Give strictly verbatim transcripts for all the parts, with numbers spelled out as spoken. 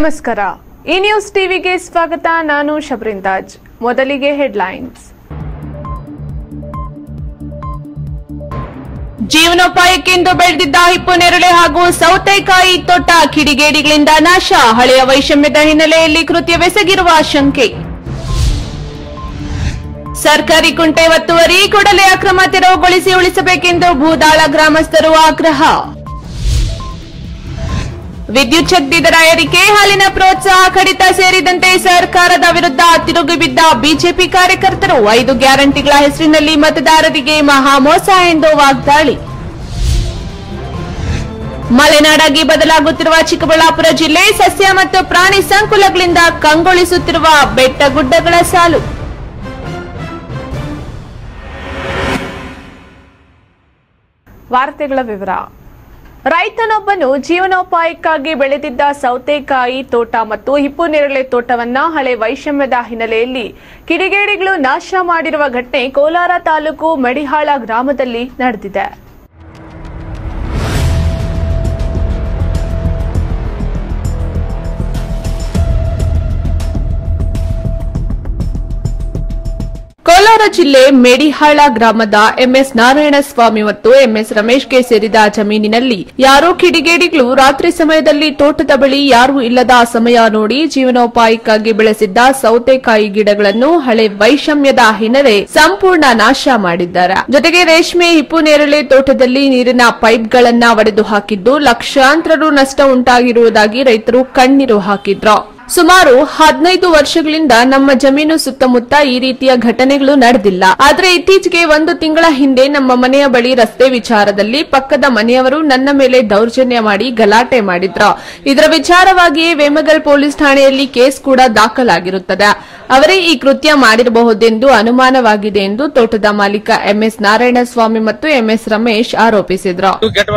ನಮಸ್ಕಾರ. ಈ ನ್ಯೂಸ್ ಟಿವಿಗೆ ಸ್ವಾಗತ. ನಾನು ಶಬ್ರಿಂತಾಜ್. ಮೊದಲಿಗೆ ಹೆಡ್ಲೈನ್ಸ್. ಜೀವನೋಪಾಯಕ್ಕೆಂದು ಬೆಳೆದಿದ್ದ ಹಿಪ್ಪು ನೇರಳೆ ಹಾಗೂ ಸೌತೆಕಾಯಿ ತೋಟ ಕಿಡಿಗೇಡಿಗಳಿಂದ ನಾಶ. ಹಳೆಯ ವೈಷಮ್ಯದ ಹಿನ್ನೆಲೆಯಲ್ಲಿ ಕೃತ್ಯವೆಸಗಿರುವ ಶಂಕೆ. ಸರ್ಕಾರಿ ಕುಂಟೆ ಒತ್ತುವರಿ ಕೂಡಲೇ ಅಕ್ರಮ ತೆರವುಗೊಳಿಸಿ ಉಳಿಸಬೇಕೆಂದು ಭೂದಾಳ ಗ್ರಾಮಸ್ಥರು ಆಗ್ರಹ. ವಿದ್ಯುತ್ ಶಕ್ತಿ ದರ ಏರಿಕೆ, ಹಾಲಿನ ಪ್ರೋತ್ಸಾಹ ಕಡಿತ ಸೇರಿದಂತೆ ಸರ್ಕಾರದ ವಿರುದ್ಧ ತಿರುಗಿಬಿದ್ದ ಬಿಜೆಪಿ ಕಾರ್ಯಕರ್ತರು. ಐದು ಗ್ಯಾರಂಟಿಗಳ ಹೆಸರಿನಲ್ಲಿ ಮತದಾರರಿಗೆ ಮಹಾ ಮೋಸ ಎಂದು ವಾಗ್ದಾಳಿ. ಮಲೆನಾಡಾಗಿ ಬದಲಾಗುತ್ತಿರುವ ಚಿಕ್ಕಬಳ್ಳಾಪುರ ಜಿಲ್ಲೆ, ಸಸ್ಯ ಮತ್ತು ಪ್ರಾಣಿ ಸಂಕುಲಗಳಿಂದ ಕಂಗೊಳಿಸುತ್ತಿರುವ ಬೆಟ್ಟಗುಡ್ಡಗಳ ಸಾಲು. ವಾರ್ತೆಗಳ ವಿವರ. ರೈತನೊಬ್ಬನು ಜೀವನೋಪಾಯಕ್ಕಾಗಿ ಬೆಳೆದಿದ್ದ ಸೌತೆಕಾಯಿ ತೋಟ ಮತ್ತು ಹಿಪ್ಪು ನೇರಳೆ ತೋಟವನ್ನ ಹಳೆ ವೈಷಮ್ಯದ ಹಿನ್ನೆಲೆಯಲ್ಲಿ ಕಿಡಿಗೇಡಿಗಳು ನಾಶ ಮಾಡಿರುವ ಘಟನೆ ಕೋಲಾರ ತಾಲೂಕು ಮೆಡಿಹಾಳ ಗ್ರಾಮದಲ್ಲಿ ನಡೆದಿದೆ. ಕೋಲಾರ ಜಿಲ್ಲೆ ಮೇಡಿಹಾಳ ಗ್ರಾಮದ ಎಂಎಸ್ ನಾರಾಯಣಸ್ವಾಮಿ ಮತ್ತು ಎಂಎಸ್ ರಮೇಶ್ಗೆ ಸೇರಿದ ಜಮೀನಿನಲ್ಲಿ ಯಾರೋ ಕಿಡಿಗೇಡಿಗಳು ರಾತ್ರಿ ಸಮಯದಲ್ಲಿ ತೋಟದ ಬಳಿ ಯಾರೂ ಇಲ್ಲದ ಸಮಯ ನೋಡಿ ಜೀವನೋಪಾಯಕ್ಕಾಗಿ ಬೆಳೆಸಿದ್ದ ಸೌತೆಕಾಯಿ ಗಿಡಗಳನ್ನು ಹಳೆ ವೈಷಮ್ಯದ ಹಿನ್ನೆಲೆ ಸಂಪೂರ್ಣ ನಾಶ ಮಾಡಿದ್ದಾರೆ. ಜೊತೆಗೆ ರೇಷ್ಮೆ ಹಿಪ್ಪು ನೇರಳೆ ತೋಟದಲ್ಲಿ ನೀರಿನ ಪೈಪ್ಗಳನ್ನ ಒಡೆದು ಹಾಕಿದ್ದು ಲಕ್ಷಾಂತರ ರು ನಷ್ಟ ಉಂಟಾಗಿರುವುದಾಗಿ ರೈತರು ಕಣ್ಣೀರು ಹಾಕಿದ್ರು. ಸುಮಾರು ಹದಿನೈದು ವರ್ಷಗಳಿಂದ ನಮ್ಮ ಜಮೀನು ಸುತ್ತಮುತ್ತ ಈ ರೀತಿಯ ಘಟನೆಗಳು ನಡೆದಿಲ್ಲ. ಆದರೆ ಇತ್ತೀಚೆಗೆ ಒಂದು ತಿಂಗಳ ಹಿಂದೆ ನಮ್ಮ ಮನೆಯ ಬಳಿ ರಸ್ತೆ ವಿಚಾರದಲ್ಲಿ ಪಕ್ಕದ ಮನೆಯವರು ನನ್ನ ಮೇಲೆ ದೌರ್ಜನ್ಯ ಮಾಡಿ ಗಲಾಟೆ ಮಾಡಿದ್ರು. ಇದರ ವಿಚಾರವಾಗಿಯೇ ವೇಮಗಲ್ ಪೊಲೀಸ್ ಠಾಣೆಯಲ್ಲಿ ಕೇಸ್ ಕೂಡ ದಾಖಲಾಗಿರುತ್ತದೆ. ಅವರೇ ಈ ಕೃತ್ಯ ಮಾಡಿರಬಹುದೆಂದು ಅನುಮಾನವಾಗಿದೆ ಎಂದು ತೋಟದ ಮಾಲೀಕ ಎಂಎಸ್ ನಾರಾಯಣಸ್ವಾಮಿ ಮತ್ತು ಎಂಎಸ್ ರಮೇಶ್ ಆರೋಪಿಸಿದ್ರು.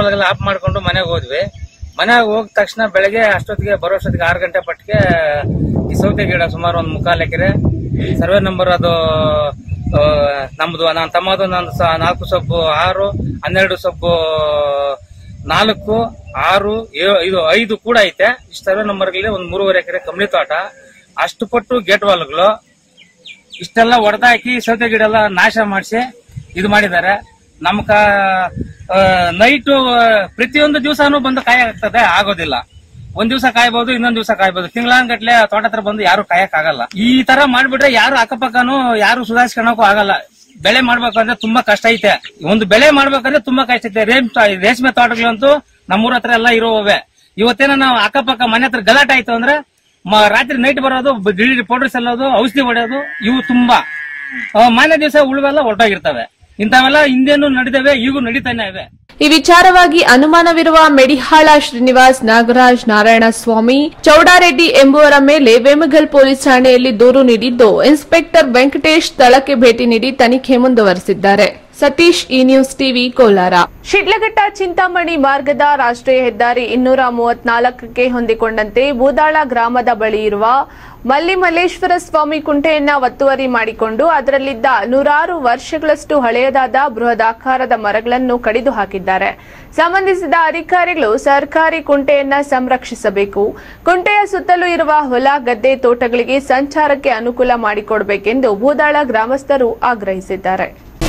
ಮನೆಗೆ ಹೋದ ತಕ್ಷಣ ಬೆಳಗ್ಗೆ ಅಷ್ಟೊತ್ತಿಗೆ ಬರೋಷ್ಟೊತ್ತಿಗೆ ಆರು ಗಂಟೆ ಪಟ್ಟಿಗೆ ಈ ಸೌತೆ ಗಿಡ ಸುಮಾರು ಒಂದು ಮುಕ್ಕಾಲು ಎಕರೆ ಸರ್ವೆ ನಂಬರ್ ಅದು ನಮ್ದು ನನ್ನ ತಮ್ಮದು ನಂದು ನಾಲ್ಕು ಸೊಪ್ಪು ಆರು ಹನ್ನೆರಡು ಸೊಪ್ಪು ನಾಲ್ಕು ಆರು ಇದು ಐದು ಕೂಡ ಐತೆ. ಇಷ್ಟು ಸರ್ವೆ ನಂಬರ್ಗಳಲ್ಲಿ ಒಂದು ಮೂರುವರೆ ಎಕರೆ ಕಂಬಳಿ ತೋಟ, ಅಷ್ಟು ಪಟ್ಟು ಗೇಟ್ ವಾಲ್ಗಳು ಇಷ್ಟೆಲ್ಲ ಹೊಡೆದಾಕಿ ಸೌತೆ ಗಿಡ ಎಲ್ಲ ನಾಶ ಮಾಡಿಸಿ ಇದು ಮಾಡಿದ್ದಾರೆ. ನಮ್ಕ ನೈಟು ಪ್ರತಿಯೊಂದು ದಿವಸನೂ ಬಂದು ಕಾಯ ಆಗ್ತದೆ, ಆಗೋದಿಲ್ಲ. ಒಂದ್ ದಿವಸ ಕಾಯ್ಬಹುದು, ಇನ್ನೊಂದ್ ದಿವಸ ಕಾಯ್ಬಹುದು. ತಿಂಗಳಾನ್ಗಟ್ಲೆ ತೋಟ ಹತ್ರ ಬಂದು ಯಾರು ಕಾಯಕ್ ಆಗಲ್ಲ. ಈ ತರ ಮಾಡ್ಬಿಟ್ರೆ ಯಾರು ಅಕ್ಕಪಕ್ಕನು ಯಾರು ಸುಧಾರಿಸ್ಕೊಳಕ್ಕೂ ಆಗಲ್ಲ. ಬೆಳೆ ಮಾಡ್ಬೇಕಂದ್ರೆ ತುಂಬಾ ಕಷ್ಟ ಐತೆ. ಒಂದು ಬೆಳೆ ಮಾಡ್ಬೇಕಂದ್ರೆ ತುಂಬಾ ಕಷ್ಟ ಐತೆ. ರೇಷ್ಮೆ ತೋಟಗಳಂತೂ ನಮ್ಮೂರ ಹತ್ರ ಎಲ್ಲ ಇರೋವೆ. ಇವತ್ತೇನ ನಾವು ಅಕ್ಕಪಕ್ಕ ಮನೆ ಹತ್ರ ಗಲಾಟೆ ಆಯ್ತು ಅಂದ್ರೆ ರಾತ್ರಿ ನೈಟ್ ಬರೋದು, ಗಿಳಿ ಪೌಡರ್ಸ್ ಎಲ್ಲೋದು, ಔಷಧಿ ಹೊಡೆಯೋದು, ಇವು ತುಂಬಾ ಮಾನ್ಯ ದಿವಸ ಉಳುವೆಲ್ಲ ಹೊರಟೋಗಿರ್ತವೆ. ಇಂಥವೆಲ್ಲ ಹಿಂದೇನು ನಡೆದವೆ, ಈಗೂ ನಡೀತಾನೆ ಇವೆ. ಈ ವಿಚಾರವಾಗಿ ಅನುಮಾನವಿರುವ ಮೆಡಿಹಾಳ ಶ್ರೀನಿವಾಸ್, ನಾಗರಾಜ್, ನಾರಾಯಣಸ್ವಾಮಿ, ಚೌಡಾರೆಡ್ಡಿ ಎಂಬುವರ ಮೇಲೆ ವೇಮಗಲ್ ಪೊಲೀಸ್ ಠಾಣೆಯಲ್ಲಿ ದೂರು ನೀಡಿದ್ದು ಇನ್ಸ್ಪೆಕ್ಟರ್ ವೆಂಕಟೇಶ್ ಸ್ಥಳಕ್ಕೆ ಭೇಟಿ ನೀಡಿ ತನಿಖೆ ಮುಂದುವರೆಸಿದ್ದಾರೆ. Satish, E news TV, Kolar. Shidlaghatta Chintamani ಮಾರ್ಗದ ರಾಷ್ಟ್ರೀಯ ಹೆದ್ದಾರಿ ಇನ್ನೂರ ಮೂವತ್ನಾಲ್ಕಕ್ಕೆ ಹೊಂದಿಕೊಂಡಂತೆ ಭೂದಾಳ ಗ್ರಾಮದ ಬಳಿ ಇರುವ ಮಲ್ಲಿಮಲ್ಲೇಶ್ವರ ಸ್ವಾಮಿ ಕುಂಟೆಯನ್ನ ಒತ್ತುವರಿ ಮಾಡಿಕೊಂಡು ಅದರಲ್ಲಿದ್ದ ನೂರಾರು ವರ್ಷಗಳಷ್ಟು ಹಳೆಯದಾದ ಬೃಹದಾಕಾರದ ಮರಗಳನ್ನು ಕಡಿದು ಹಾಕಿದ್ದಾರೆ. ಸಂಬಂಧಿಸಿದ ಅಧಿಕಾರಿಗಳು ಸರ್ಕಾರಿ ಕುಂಟೆಯನ್ನ ಸಂರಕ್ಷಿಸಬೇಕು, ಕುಂಟೆಯ ಸುತ್ತಲೂ ಇರುವ ಹೊಲ ಗದ್ದೆ ತೋಟಗಳಿಗೆ ಸಂಚಾರಕ್ಕೆ ಅನುಕೂಲ ಮಾಡಿಕೊಡಬೇಕೆಂದು ಭೂದಾಳ ಗ್ರಾಮಸ್ಥರು ಆಗ್ರಹಿಸಿದ್ದಾರೆ.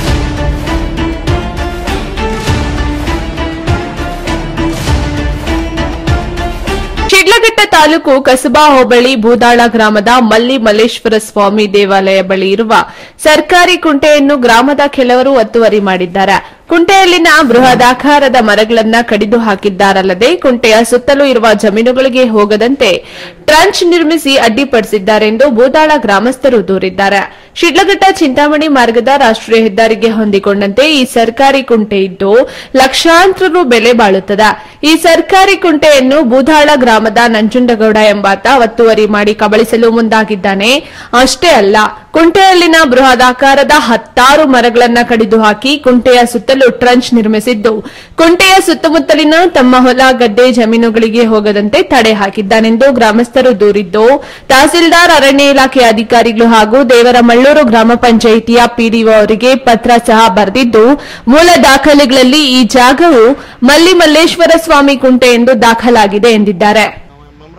ಶಿಡ್ಲಘಟ್ಟ ತಾಲೂಕು ಕಸಬಾ ಹೋಬಳಿ ಭೂದಾಳ ಗ್ರಾಮದ ಮಲ್ಲಿ ಮಲ್ಲೇಶ್ವರ ಸ್ವಾಮಿ ದೇವಾಲಯ ಬಳಿ ಇರುವ ಸರ್ಕಾರಿ ಕುಂಟೆಯನ್ನು ಗ್ರಾಮದ ಕೆಲವರು ಒತ್ತುವರಿ ಮಾಡಿದ್ದಾರೆ. ಕುಂಟೆಯಲ್ಲಿನ ಬೃಹದಾಕಾರದ ಮರಗಳನ್ನ ಕಡಿದು ಹಾಕಿದ್ದಾರಲ್ಲದೆ ಕುಂಟೆಯ ಸುತ್ತಲೂ ಇರುವ ಜಮೀನುಗಳಿಗೆ ಹೋಗದಂತೆ ಟ್ರಂಚ್ ನಿರ್ಮಿಸಿ ಅಡ್ಡಿಪಡಿಸಿದ್ದಾರೆ ಎಂದು ಭೂದಾಳ ಗ್ರಾಮಸ್ಥರು ದೂರಿದ್ದಾರೆ. ಶಿಡ್ಲಘಟ್ಟ ಚಿಂತಾಮಣಿ ಮಾರ್ಗದ ರಾಷ್ಟ್ರೀಯ ಹೆದ್ದಾರಿಗೆ ಹೊಂದಿಕೊಂಡಂತೆ ಈ ಸರ್ಕಾರಿ ಕುಂಟೆ ಇದ್ದು ಲಕ್ಷಾಂತರ ರು ಬೆಲೆ ಬಾಳುತ್ತದೆ. ಈ ಸರ್ಕಾರಿ ಕುಂಟೆಯನ್ನು ಭೂದಾಳ ಗ್ರಾಮದ ನಂಜುಂಡಗೌಡ ಎಂಬಾತ ಒತ್ತುವರಿ ಮಾಡಿ ಕಬಳಿಸಲು ಮುಂದಾಗಿದ್ದಾನೆ. ಅಷ್ಟೇ ಅಲ್ಲ, ಕುಂಟೆಯಲ್ಲಿನ ಬೃಹದಾಕಾರದ ಹತ್ತಾರು ಮರಗಳನ್ನು ಕಡಿದು ಹಾಕಿ ಕುಂಟೆಯ ಸುತ್ತಲೂ ಟ್ರಂಚ್ ನಿರ್ಮಿಸಿದ್ದು ಕುಂಟೆಯ ಸುತ್ತಮುತ್ತಲಿನ ತಮ್ಮ ಹೊಲ ಗದ್ದೆ ಜಮೀನುಗಳಿಗೆ ಹೋಗದಂತೆ ತಡೆ ಹಾಕಿದ್ದಾನೆಂದು ಗ್ರಾಮಸ್ಥರು ದೂರಿದ್ದು ತಹಸೀಲ್ದಾರ್, ಅರಣ್ಯ ಇಲಾಖೆ ಅಧಿಕಾರಿಗಳು ಹಾಗೂ ದೇವರಮಳ್ಳೂರು ಗ್ರಾಮ ಪಂಚಾಯಿತಿಯ ಪಿಡಿಒ ಅವರಿಗೆ ಪತ್ರ ಸಹ ಬರೆದಿದ್ದು ಮೂಲ ದಾಖಲೆಗಳಲ್ಲಿ ಈ ಜಾಗವು ಮಲ್ಲಿ ಮಲ್ಲೇಶ್ವರ ಸ್ವಾಮಿ ಕುಂಟೆ ಎಂದು ದಾಖಲಾಗಿದೆ ಎಂದಿದ್ದಾರೆ.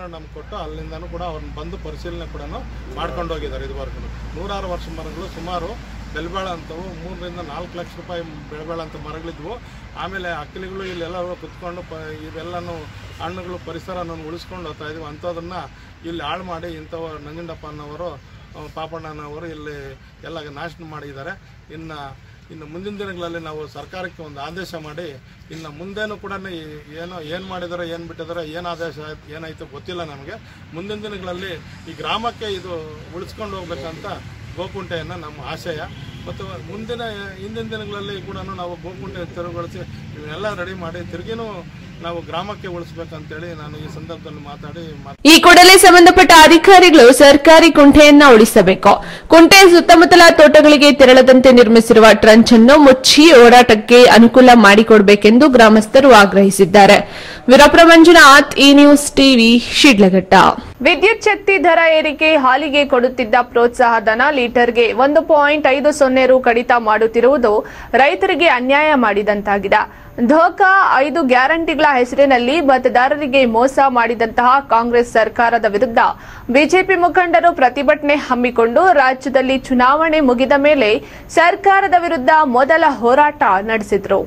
ಕೊಟ್ಟು ಅಲ್ಲಿಂದನೂ ಕೂಡ ಅವ್ರನ್ನ ಬಂದು ಪರಿಶೀಲನೆ ಕೂಡ ಮಾಡ್ಕೊಂಡು ಹೋಗಿದ್ದಾರೆ. ಇದುವರೆಗೂ ನೂರಾರು ವರ್ಷ ಮರಗಳು ಸುಮಾರು ಬೆಲೆಬಾಳಂಥವು ಮೂರರಿಂದ ನಾಲ್ಕು ಲಕ್ಷ ರೂಪಾಯಿ ಬೆಲೆಬಾಳಂಥ ಮರಗಳಿದ್ವು. ಆಮೇಲೆ ಅಕ್ಕಲಿಗಳು ಇಲ್ಲೆಲ್ಲ ಕುತ್ಕೊಂಡು ಪ ಇವೆಲ್ಲನೂ ಹಣ್ಣುಗಳು ಪರಿಸರನ ಉಳಿಸ್ಕೊಂಡು ಹೋಗ್ತಾ ಇದ್ವಿ. ಅಂಥದನ್ನು ಇಲ್ಲಿ ಹಾಳು ಮಾಡಿ ಇಂಥವ ನಂಜುಂಡಪ್ಪನವರು ಪಾಪಣ್ಣನವರು ಇಲ್ಲಿ ಎಲ್ಲ ನಾಶ ಮಾಡಿದ್ದಾರೆ. ಇನ್ನು ಇನ್ನು ಮುಂದಿನ ದಿನಗಳಲ್ಲಿ ನಾವು ಸರ್ಕಾರಕ್ಕೆ ಒಂದು ಆದೇಶ ಮಾಡಿ ಇನ್ನು ಮುಂದೇನು ಕೂಡ ಏನೋ ಏನು ಮಾಡಿದಾರೋ ಏನು ಬಿಟ್ಟಿದಾರೋ ಏನು ಆದೇಶ ಏನಾಯ್ತು ಗೊತ್ತಿಲ್ಲ ನಮಗೆ. ಮುಂದಿನ ದಿನಗಳಲ್ಲಿ ಈ ಗ್ರಾಮಕ್ಕೆ ಇದು ಉಳಿಸ್ಕೊಂಡು ಹೋಗ್ಬೇಕಂತ ಗೋಕುಂಟೆಯನ್ನು ನಮ್ಮ ಆಶಯ. ಮತ್ತು ಮುಂದಿನ ಹಿಂದಿನ ದಿನಗಳಲ್ಲಿ ಕೂಡ ನಾವು ಗೋಕುಂಟೆ ತೆರವುಗೊಳಿಸಿ ಇವನ್ನೆಲ್ಲ ರೆಡಿ ಮಾಡಿ ತಿರುಗಿನೂ ನಾವು ಗ್ರಾಮಕ್ಕೆ ಉಳಿಸಬೇಕಂತೇಳಿ ನಾನು ಈ ಸಂದರ್ಭದಲ್ಲಿ ಮಾತಾಡಿ ಈ ಕೂಡಲೇ ಸಂಬಂಧಪಟ್ಟ ಅಧಿಕಾರಿಗಳು ಸರ್ಕಾರಿ ಕುಂಟೆಯನ್ನ ಉಳಿಸಬೇಕು. ಕುಂಟೆ ಸುತ್ತಮುತ್ತಲ ತೋಟಗಳಿಗೆ ತೆರಳದಂತೆ ನಿರ್ಮಿಸಿರುವ ಟ್ರಂಚ್ ಅನ್ನು ಮುಚ್ಚಿ ಓಡಾಟಕ್ಕೆ ಅನುಕೂಲ ಮಾಡಿಕೊಡಬೇಕೆಂದು ಗ್ರಾಮಸ್ಥರು ಆಗ್ರಹಿಸಿದ್ದಾರೆ. ವೀರಪ್ಪ ಮಂಜುನಾಥ್, ಈ ನ್ಯೂಸ್ ಟಿವಿ, ಶಿಡ್ಲಘಟ್ಟ. ವಿದ್ಯುತ್ ಶಕ್ತಿ ದರ ಏರಿಕೆ, ಹಾಲಿಗೆ ಕೊಡುತ್ತಿದ್ದ ಪ್ರೋತ್ಸಾಹ ಧನ ಲೀಟರ್ಗೆ ಒಂದು ಪಾಯಿಂಟ್ ಐದು ಸೊನ್ನೆ ರು ಕಡಿತ ಮಾಡುತ್ತಿರುವುದು ರೈತರಿಗೆ ಅನ್ಯಾಯ ಮಾಡಿದಂತಾಗಿದೆ. ಧೋಕಾ ಐದು ಗ್ಯಾರಂಟಿಗಳ ಹೆಸರಿನಲ್ಲಿ ಮತದಾರರಿಗೆ ಮೋಸ ಮಾಡಿದಂತಹ ಕಾಂಗ್ರೆಸ್ ಸರ್ಕಾರದ ವಿರುದ್ಧ ಬಿಜೆಪಿ ಮುಖಂಡರು ಪ್ರತಿಭಟನೆ ಹಮ್ಮಿಕೊಂಡು ರಾಜ್ಯದಲ್ಲಿ ಚುನಾವಣೆ ಮುಗಿದ ಮೇಲೆ ಸರ್ಕಾರದ ವಿರುದ್ಧ ಮೊದಲ ಹೋರಾಟ ನಡೆಸಿದರು.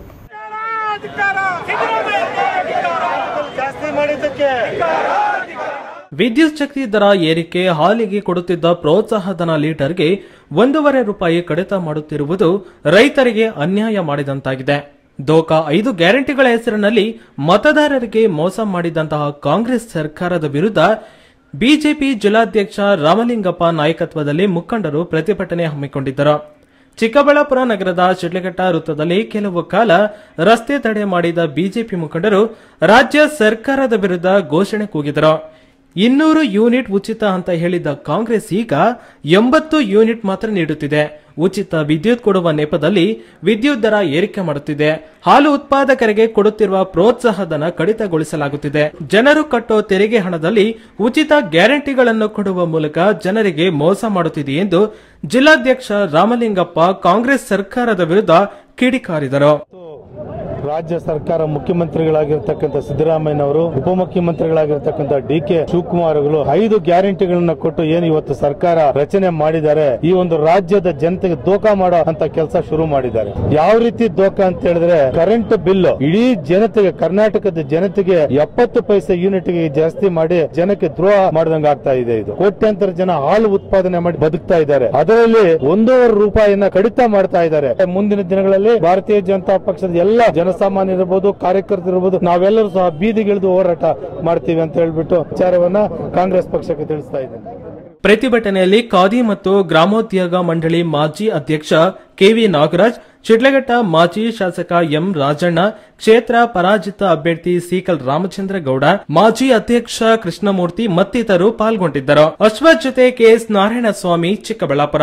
ವಿದ್ಯುತ್ ಶಕ್ತಿ ದರ ಏರಿಕೆ, ಹಾಲಿಗೆ ಕೊಡುತ್ತಿದ್ದ ಪ್ರೋತ್ಸಾಹಧನ ಲೀಟರ್ಗೆ ಒಂದೂವರೆ ರೂಪಾಯಿ ಕಡಿತ ಮಾಡುತ್ತಿರುವುದು ರೈತರಿಗೆ ಅನ್ಯಾಯ ಮಾಡಿದಂತಾಗಿದೆ. ದೋಖಾ ಐದು ಗ್ಯಾರಂಟಿಗಳ ಹೆಸರಿನಲ್ಲಿ ಮತದಾರರಿಗೆ ಮೋಸ ಮಾಡಿದಂತಹ ಕಾಂಗ್ರೆಸ್ ಸರ್ಕಾರದ ವಿರುದ್ಧ ಬಿಜೆಪಿ ಜಿಲ್ಲಾಧ್ಯಕ್ಷ ರಾಮಲಿಂಗಪ್ಪ ನಾಯಕತ್ವದಲ್ಲಿ ಮುಖಂಡರು ಪ್ರತಿಭಟನೆ ಹಮ್ಮಿಕೊಂಡಿದ್ದರು. ಚಿಕ್ಕಬಳ್ಳಾಪುರ ನಗರದ ಶಿಡ್ಲಘಟ್ಟ ವೃತ್ತದಲ್ಲಿ ಕೆಲವು ಕಾಲ ರಸ್ತೆ ತಡೆ ಮಾಡಿದ ಬಿಜೆಪಿ ಮುಖಂಡರು ರಾಜ್ಯ ಸರ್ಕಾರದ ವಿರುದ್ಧ ಘೋಷಣೆ ಕೂಗಿದರು. ಇನ್ನೂರು ಯೂನಿಟ್ ಉಚಿತ ಅಂತ ಹೇಳಿದ್ದ ಕಾಂಗ್ರೆಸ್ ಈಗ ಎಂಬತ್ತು ಯೂನಿಟ್ ಮಾತ್ರ ನೀಡುತ್ತಿದೆ. ಉಚಿತ ವಿದ್ಯುತ್ ಕೊಡುವ ನೆಪದಲ್ಲಿ ವಿದ್ಯುತ್ ದರ ಏರಿಕೆ ಮಾಡುತ್ತಿದೆ. ಹಾಲು ಉತ್ಪಾದಕರಿಗೆ ಕೊಡುತ್ತಿರುವ ಪ್ರೋತ್ಸಾಹಧನ ಕಡಿತಗೊಳಿಸಲಾಗುತ್ತಿದೆ. ಜನರು ಕಟ್ಟೋ ತೆರಿಗೆ ಹಣದಲ್ಲಿ ಉಚಿತ ಗ್ಯಾರಂಟಿಗಳನ್ನು ಕೊಡುವ ಮೂಲಕ ಜನರಿಗೆ ಮೋಸ ಮಾಡುತ್ತಿದೆ ಎಂದು ಜಿಲ್ಲಾಧ್ಯಕ್ಷ ರಾಮಲಿಂಗಪ್ಪ ಕಾಂಗ್ರೆಸ್ ಸರ್ಕಾರದ ವಿರುದ್ಧ ಕಿಡಿಕಾರಿದರು. ರಾಜ್ಯ ಸರ್ಕಾರ ಮುಖ್ಯಮಂತ್ರಿಗಳಾಗಿರ್ತಕ್ಕಂಥ ಸಿದ್ದರಾಮಯ್ಯನವರು, ಉಪಮುಖ್ಯಮಂತ್ರಿಗಳಾಗಿರ್ತಕ್ಕಂಥ ಡಿ ಕೆ ಶಿವಕುಮಾರ್ ಅವರು ಐದು ಗ್ಯಾರಂಟಿಗಳನ್ನ ಕೊಟ್ಟು ಏನು ಇವತ್ತು ಸರ್ಕಾರ ರಚನೆ ಮಾಡಿದ್ದಾರೆ, ಈ ಒಂದು ರಾಜ್ಯದ ಜನತೆಗೆ ದೋಖಾ ಮಾಡೋ ಅಂತ ಕೆಲಸ ಶುರು ಮಾಡಿದ್ದಾರೆ. ಯಾವ ರೀತಿ ದೋಖಾ ಅಂತ ಹೇಳಿದ್ರೆ, ಕರೆಂಟ್ ಬಿಲ್ ಇಡೀ ಜನತೆಗೆ, ಕರ್ನಾಟಕದ ಜನತೆಗೆ ಎಪ್ಪತ್ತು ಪೈಸೆ ಯೂನಿಟ್ ಗೆ ಜಾಸ್ತಿ ಮಾಡಿ ಜನಕ್ಕೆ ದ್ರೋಹ ಮಾಡಿದಂಗ ಆಗ್ತಾ ಇದೆ. ಇದು ಕೋಟ್ಯಾಂತರ ಜನ ಹಾಲು ಉತ್ಪಾದನೆ ಮಾಡಿ ಬದುಕ್ತಾ ಇದ್ದಾರೆ. ಅದರಲ್ಲಿ ಒಂದೂವರೆ ರೂಪಾಯಿನ ಕಡಿತ ಮಾಡ್ತಾ ಇದ್ದಾರೆ. ಮುಂದಿನ ದಿನಗಳಲ್ಲಿ ಭಾರತೀಯ ಜನತಾ ಪಕ್ಷದ ಎಲ್ಲ ಜನಸಾಮಾನ್ಯ ಇರಬಹುದು, ಕಾರ್ಯಕರ್ತರು ಇರಬಹುದು, ನಾವೆಲ್ಲರೂ ಸಹ ಬೀದಿಗಿಳಿದು ಹೋರಾಟ ಮಾಡ್ತೀವಿ ಅಂತ ಹೇಳ್ಬಿಟ್ಟು ವಿಚಾರವನ್ನ ಕಾಂಗ್ರೆಸ್ ಪಕ್ಷಕ್ಕೆ ತಿಳಿಸ್ತಾ ಇದ್ದೇನೆ. ಪ್ರತಿಭಟನೆಯಲ್ಲಿ ಖಾದಿ ಮತ್ತು ಗ್ರಾಮೋದ್ಯೋಗ ಮಂಡಳಿ ಮಾಜಿ ಅಧ್ಯಕ್ಷ ಕೆವಿ ನಾಗರಾಜ್, ಶಿಡ್ಲಘಟ್ಟ ಮಾಜಿ ಶಾಸಕ ಎಂ ರಾಜಣ್ಣ, ಕ್ಷೇತ್ರ ಪರಾಜಿತ ಅಭ್ಯರ್ಥಿ ಸಿಕಲ್ ರಾಮಚಂದ್ರ ಗೌಡ, ಮಾಜಿ ಅಧ್ಯಕ್ಷ ಕೃಷ್ಣಮೂರ್ತಿ ಮತ್ತಿತರರು ಪಾಲ್ಗೊಂಡಿದ್ದರು. ಅಶ್ವಥ್ ಜೊತೆ ಕೆಎಸ್ ನಾರಾಯಣಸ್ವಾಮಿ, ಚಿಕ್ಕಬಳ್ಳಾಪುರ.